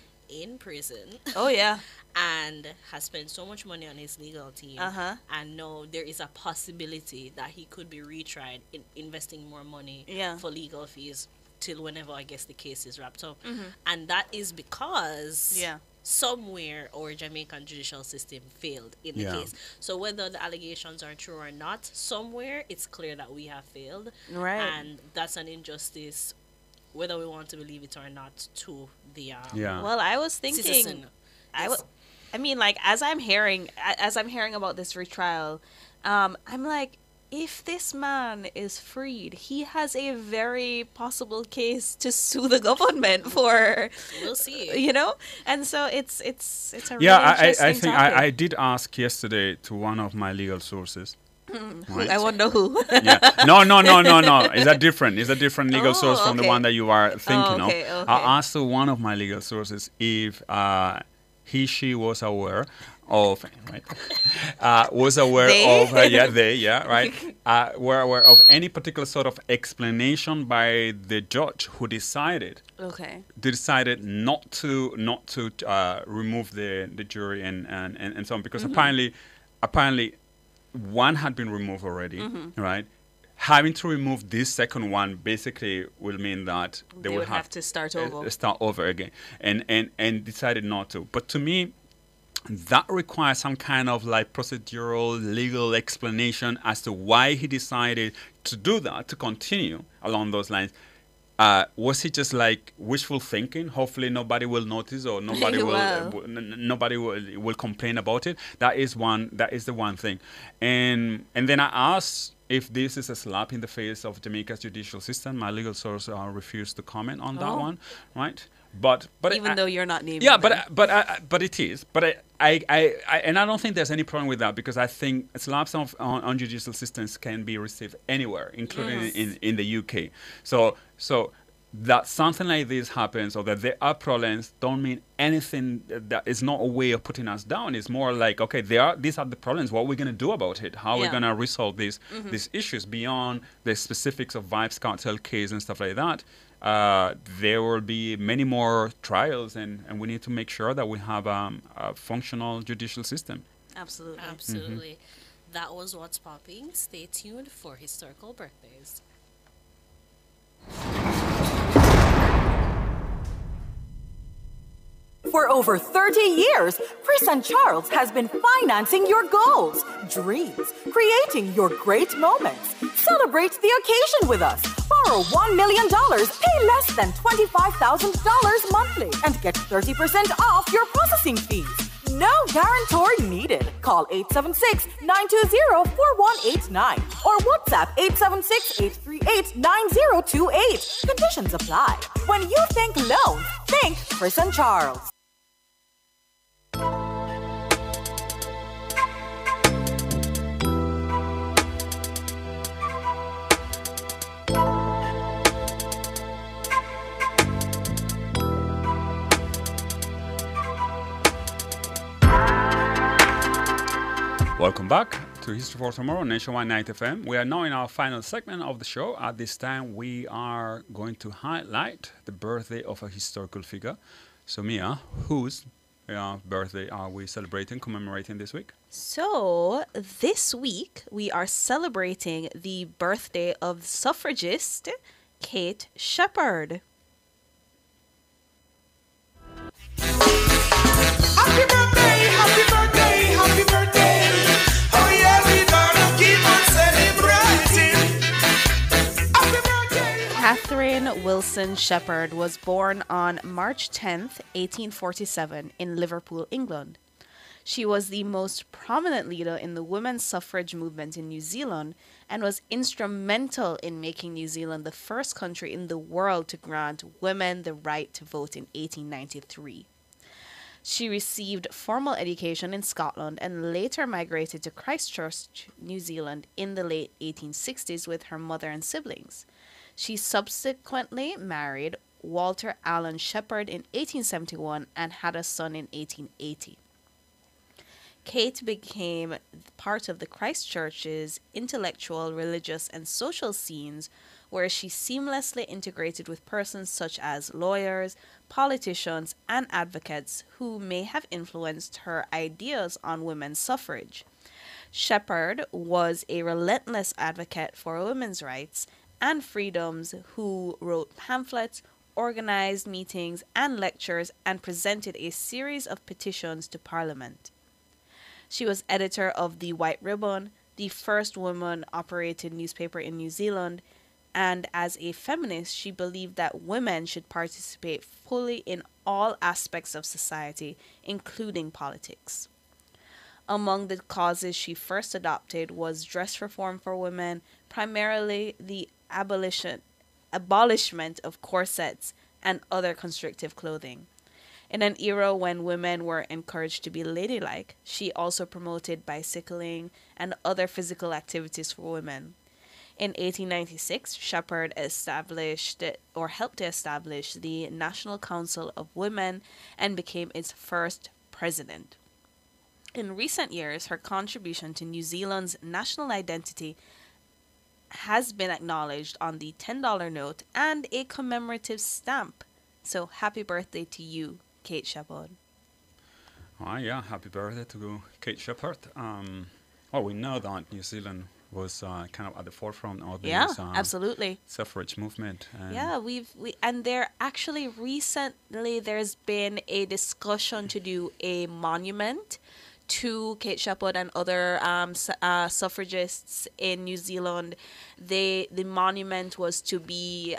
in prison? Oh, yeah. And has spent so much money on his legal team. And now there is a possibility that he could be retried, investing more money for legal fees till whenever, I guess, the case is wrapped up. And that is because somewhere our Jamaican judicial system failed in the case. So whether the allegations are true or not, somewhere it's clear that we have failed. Right. And that's an injustice, whether we want to believe it or not, to the Well, I was thinking citizen. I mean, like, as I'm hearing about this retrial, I'm like, if this man is freed, he has a very possible case to sue the government for. We'll see. And so it's a really interesting I think topic. I did ask yesterday to one of my legal sources. Right? I wonder who. No. Is that different? Is a different legal source from the one that you are thinking of? Okay. I asked one of my legal sources if she was aware of, was aware of, were aware of any particular sort of explanation by the judge who decided not to remove the jury and so on, because apparently one had been removed already, right? Having to remove this second one basically will mean that they would have to start over again, and decided not to. But to me, that requires some kind of like procedural legal explanation as to why he decided to do that, to continue along those lines. Was it just like wishful thinking? Hopefully nobody will notice or nobody will complain about it. That is the one thing. And then I asked if this is a slap in the face of Jamaica's judicial system. My legal source refused to comment on that one, right? But even though you're not naming, yeah, but it is. But I and I don't think there's any problem with that, because I think slaps on judicial systems can be received anywhere, including in the UK. So that something like this happens, or that there are problems, don't mean anything. That is not a way of putting us down. It's more like, okay, these are the problems. What are we going to do about it? How are we going to resolve these issues beyond the specifics of Vybz Kartel case and stuff like that? There will be many more trials, and we need to make sure that we have a functional judicial system. Absolutely. That was What's Popping. Stay tuned for historical birthdays. For over 30 years, Chris and Charles has been financing your goals, dreams, creating your great moments. Celebrate the occasion with us. Borrow $1 million, pay less than $25,000 monthly, and get 30% off your processing fees. No guarantor needed. Call 876-920-4189 or WhatsApp 876-838-9028. Conditions apply. When you think loans, think Chris and Charles. Welcome back to History for Tomorrow, Nationwide Night FM. We are now in our final segment of the show. At this time, we are going to highlight the birthday of a historical figure. So, Mia, whose birthday are we celebrating, commemorating this week? So, this week, we are celebrating the birthday of suffragist Kate Sheppard. Happy birthday, happy birthday, happy birthday. Oh yeah, we gonna keep on celebrating. Happy birthday. Catherine Wilson Sheppard was born on March 10th, 1847 in Liverpool, England. She was the most prominent leader in the women's suffrage movement in New Zealand and was instrumental in making New Zealand the first country in the world to grant women the right to vote in 1893. She received formal education in Scotland and later migrated to Christchurch, New Zealand in the late 1860s with her mother and siblings. She subsequently married Walter Allen Sheppard in 1871 and had a son in 1880. Kate became part of the Christchurch's intellectual, religious, and social scenes, where she seamlessly integrated with persons such as lawyers, politicians, and advocates who may have influenced her ideas on women's suffrage. Sheppard was a relentless advocate for women's rights and freedoms who wrote pamphlets, organized meetings and lectures, and presented a series of petitions to Parliament. She was editor of the White Ribbon, the first woman-operated newspaper in New Zealand, and as a feminist, she believed that women should participate fully in all aspects of society, including politics. Among the causes she first adopted was dress reform for women, primarily the abolishment of corsets and other constrictive clothing. In an era when women were encouraged to be ladylike, she also promoted bicycling and other physical activities for women. In 1896, Sheppard helped to establish the National Council of Women and became its first president. In recent years, her contribution to New Zealand's national identity has been acknowledged on the $10 note and a commemorative stamp. So happy birthday to you, Kate Sheppard. Yeah, happy birthday to Kate Sheppard. We know that New Zealand was kind of at the forefront of this Yeah, absolutely. suffrage movement. And Yeah, and there actually recently there's been a discussion to do a monument to Kate Sheppard and other suffragists in New Zealand. The monument was to be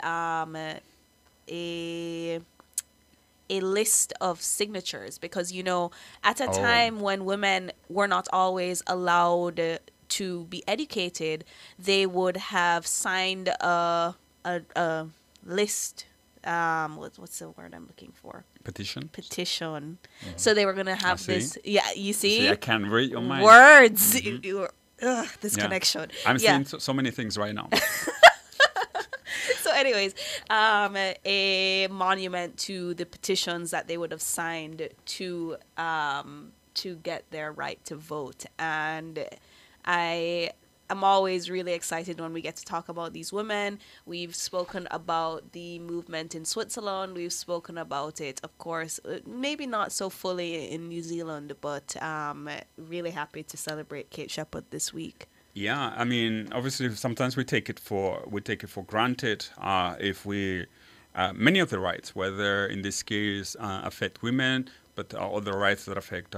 a list of signatures, because at a time when women were not always allowed to be educated, they would have signed a list. What's the word I'm looking for? Petition. So they were gonna have this. Yeah, you see. I can't read your mind. Words. Mm-hmm. This connection. I'm seeing so many things right now. So anyways, a monument to the petitions that they would have signed to get their right to vote. And I am always really excited when we get to talk about these women. We've spoken about the movement in Switzerland. We've spoken about it, of course, maybe not so fully in New Zealand, but really happy to celebrate Kate Sheppard this week. Yeah, I mean, obviously, sometimes we take it for granted. If we many of the rights, whether in this case affect women, but other rights that affect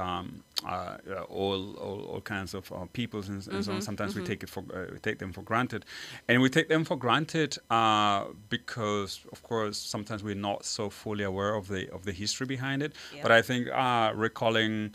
all kinds of peoples and so on. Sometimes we take them for granted, and we take them for granted because, of course, sometimes we're not so fully aware of the history behind it. Yeah. But I think recalling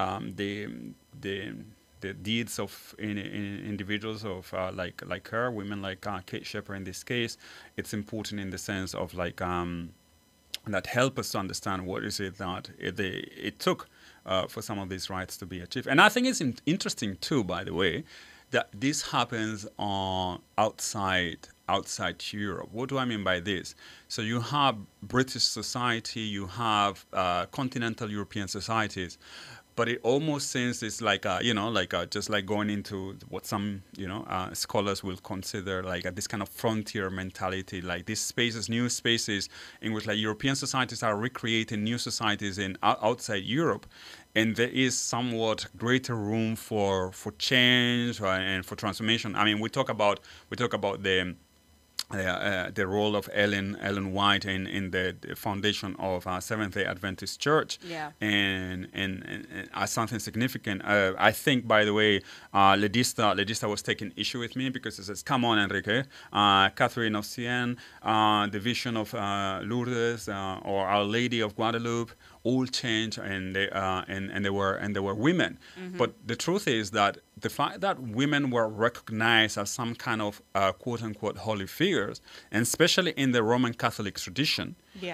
the deeds of individuals of like her, women like Kate Sheppard in this case, it's important in the sense of that help us to understand what is it that it took for some of these rights to be achieved. And I think it's interesting too, by the way, that this happens outside Europe. What do I mean by this? So you have British society, you have continental European societies, but it almost seems it's just like going into what some scholars will consider this kind of frontier mentality, like these spaces, new spaces in which European societies are recreating new societies outside Europe, and there is somewhat greater room for change and for transformation. I mean, we talk about the role of Ellen White in the foundation of Seventh-day Adventist Church, and as something significant. I think, by the way, Ledista was taking issue with me because it says, "Come on, Enrique, Catherine of Siena, the Vision of Lourdes, or Our Lady of Guadalupe, all changed, and they were women." But the truth is that the fact that women were recognized as some kind of quote unquote holy figures, and especially in the Roman Catholic tradition,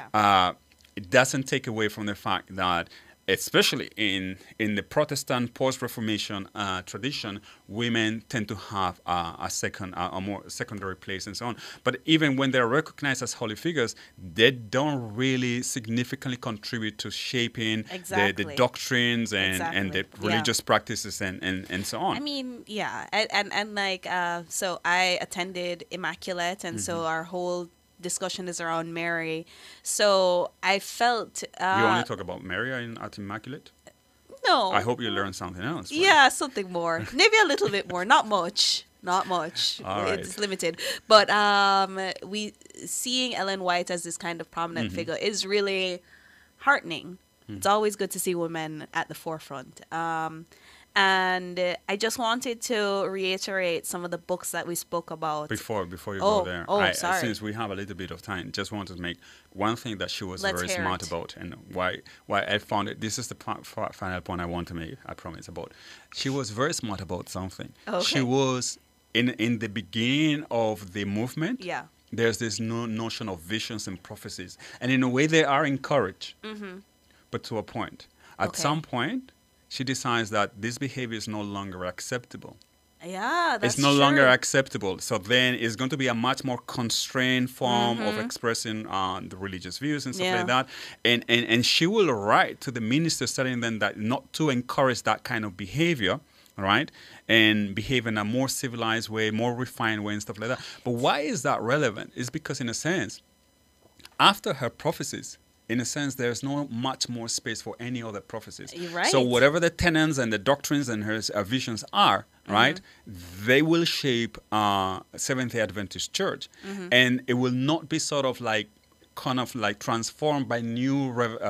it doesn't take away from the fact that, especially in the Protestant post-Reformation tradition, women tend to have a more secondary place and so on. But even when they're recognized as holy figures, they don't really significantly contribute to shaping the doctrines and the religious practices and so on. I mean, yeah, and so I attended Immaculate, and so our whole discussion is around Mary. So I felt you only talk about Mary at Immaculate? No. I hope you learned something else. Right? Yeah, something more. Maybe a little bit more. Not much. All right. It's limited. But seeing Ellen White as this kind of prominent figure is really heartening. It's always good to see women at the forefront. And I just wanted to reiterate some of the books that we spoke about. Before you go there, sorry. Since we have a little bit of time, just wanted to make one thing that she was very smart about, and why I found it. This is the final point I want to make, I promise, about. She was very smart about something. Okay. She was, in the beginning of the movement, there's this notion of visions and prophecies. And in a way, they are encouraged, but to a point. At some point, she decides that this behavior is no longer acceptable. Yeah, that's It's no longer acceptable. So then it's going to be a much more constrained form of expressing the religious views and stuff like that. And she will write to the ministers telling them that not to encourage that kind of behavior, right? And behave in a more civilized way, more refined way and stuff like that. But why is that relevant? It's because, in a sense, after her prophecies, in a sense, there's no much more space for any other prophecies. You're right. So whatever the tenets and the doctrines and her visions are, right? They will shape Seventh-day Adventist Church, and it will not be sort of like kind of like transformed by new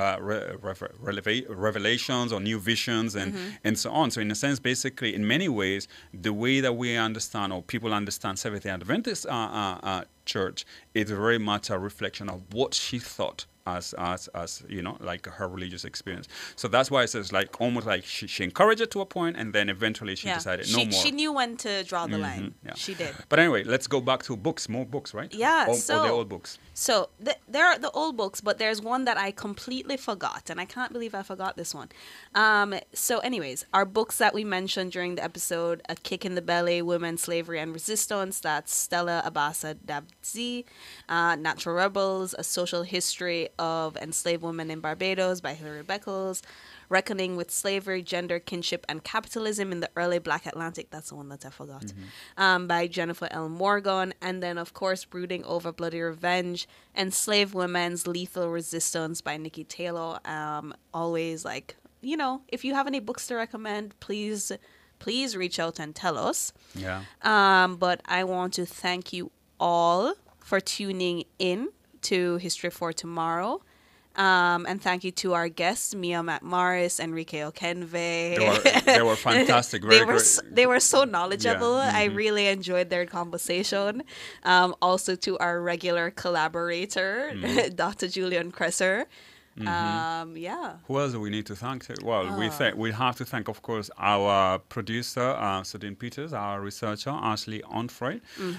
revelations or new visions and so on. So in a sense, basically, in many ways, the way that we understand or people understand Seventh-day Adventist Church is very much a reflection of what she thought as you know, like her religious experience. So that's why it says like almost like she encouraged it to a point, and then eventually she decided no more. She knew when to draw the line. Yeah. She did. But anyway, let's go back to books, more books, right? Yeah. Or the old books. So there are the old books, but there's one that I completely forgot, and I can't believe I forgot this one. So anyways, our books that we mentioned during the episode, A Kick in the Belly, Women, Slavery and Resistance, that's Stella Abasa Dabzi, Natural Rebels, A Social History of Enslaved Women in Barbados by Hilary Beckles, Reckoning with Slavery, Gender, Kinship, and Capitalism in the Early Black Atlantic. That's the one that I forgot. By Jennifer L. Morgan. And then, of course, Brooding Over Bloody Revenge, Enslaved Women's Lethal Resistance by Nikki Taylor. Always, like, you know, if you have any books to recommend, please reach out and tell us. Yeah. But I want to thank you all for tuning in to History for Tomorrow. And thank you to our guests, Mia McMorris, Enrique Okenve. They were fantastic. They were so knowledgeable. Yeah. I really enjoyed their conversation. Also to our regular collaborator, Dr. Julian Kresser. Yeah. Who else do we need to thank? Well, we have to thank, of course, our producer, Sudin Peters, our researcher, Ashley Onfroy.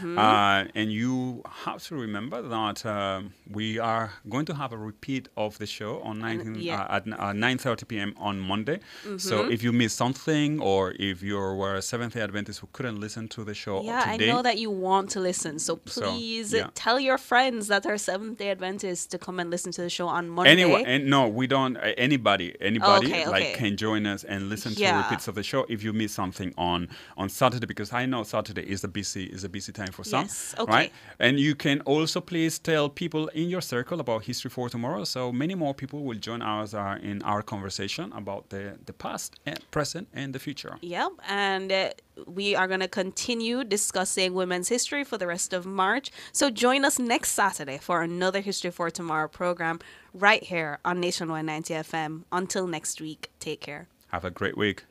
And you have to remember that we are going to have a repeat of the show on at 9:30 p.m. on Monday. So if you missed something, or if you were a Seventh-day Adventist who couldn't listen to the show today. I know that you want to listen. So please tell your friends that are Seventh-day Adventists to come and listen to the show on Monday. Anyway, and no, we don't. Anybody can join us and listen to repeats of the show if you miss something on Saturday, because I know Saturday is a busy time for some. Right? And you can also please tell people in your circle about History for Tomorrow, so many more people will join us in our conversation about the past, and present, and the future. Yep, and we are going to continue discussing women's history for the rest of March. So join us next Saturday for another History for Tomorrow program right here on Nationwide 90 FM. Until next week, take care. Have a great week.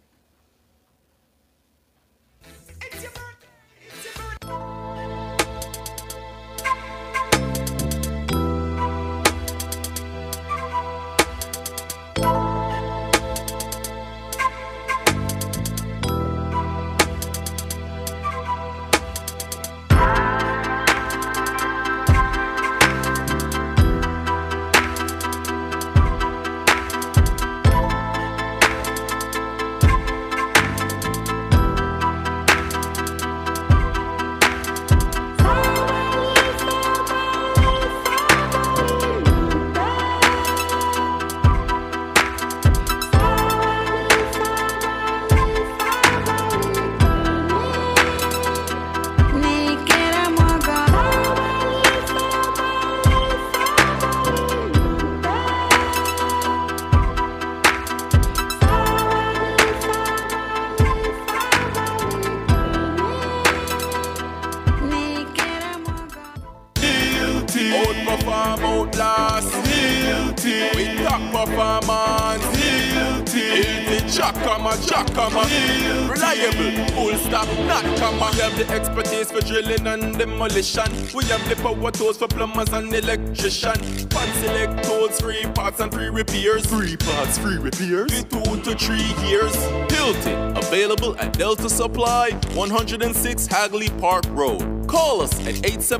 Reliable, full stop, not comma. We have the expertise for drilling and demolition. We have the power tools for plumbers and electricians. Fancy electrodes, free parts and free repairs. 3 parts, free repairs. 2 to 3 years. Hilton, available at Delta Supply, 106 Hagley Park Road. Call us at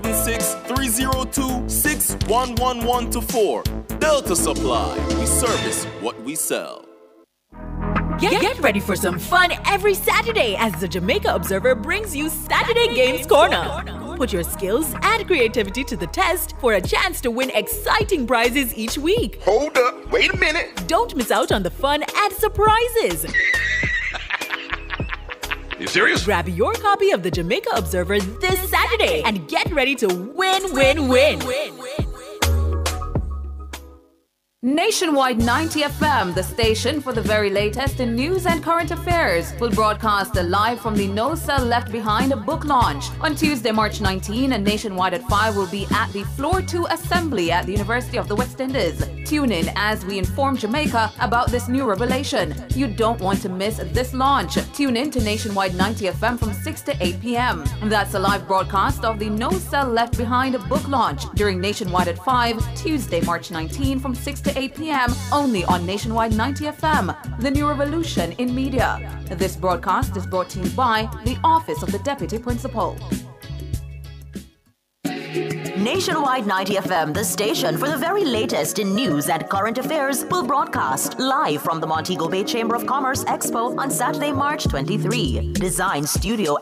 876-302-61114. Delta Supply, we service what we sell. Get ready for some fun every Saturday as the Jamaica Observer brings you Saturday Games Corner. Put your skills and creativity to the test for a chance to win exciting prizes each week. Hold up, wait a minute. Don't miss out on the fun and surprises. You serious? Grab your copy of the Jamaica Observer this Saturday and get ready to win. Nationwide 90 FM, the station for the very latest in news and current affairs, will broadcast live from the No Cell Left Behind book launch. On Tuesday, March 19, and Nationwide at 5 will be at the Floor 2 Assembly at the University of the West Indies. Tune in as we inform Jamaica about this new revelation. You don't want to miss this launch. Tune in to Nationwide 90 FM from 6 to 8 p.m. That's a live broadcast of the No Cell Left Behind book launch during Nationwide at 5, Tuesday, March 19 from 6 to 8 p.m. only on Nationwide 90 FM, the new revolution in media. This broadcast is brought to you by the Office of the Deputy Principal. Nationwide 90 FM, the station for the very latest in news and current affairs, will broadcast live from the Montego Bay Chamber of Commerce Expo on Saturday, March 23. Design, studio,